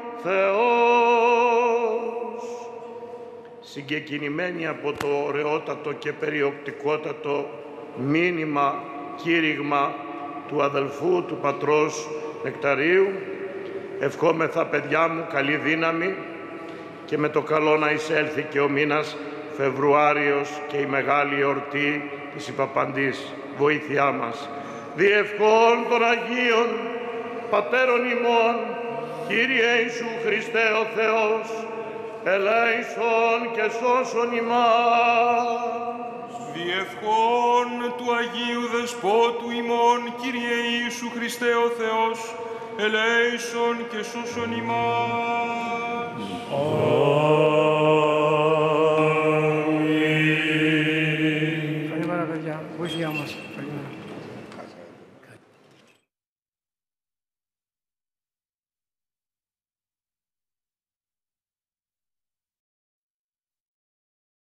Θεός. Συγκεκινημένοι από το ωραιότατο και περιοπτικότατο μήνυμα, κήρυγμα του αδελφού του πατρός Νεκταρίου, ευχόμεθα, παιδιά μου, καλή δύναμη και με το καλό να εισέλθει και ο μήνας Φεβρουάριος και η μεγάλη εορτή της Υπαπαντής. Βοήθειά μας. Διευχών των Αγίων Πατέρων ημών, Κύριε Ιησού Χριστέ ο Θεός, ελέησον και σώσον ημάς. Διευχών του Αγίου Δεσπότου ημών, Κύριε Ιησού Χριστέ ο Θεός, ελέησον και σώσον ημάς.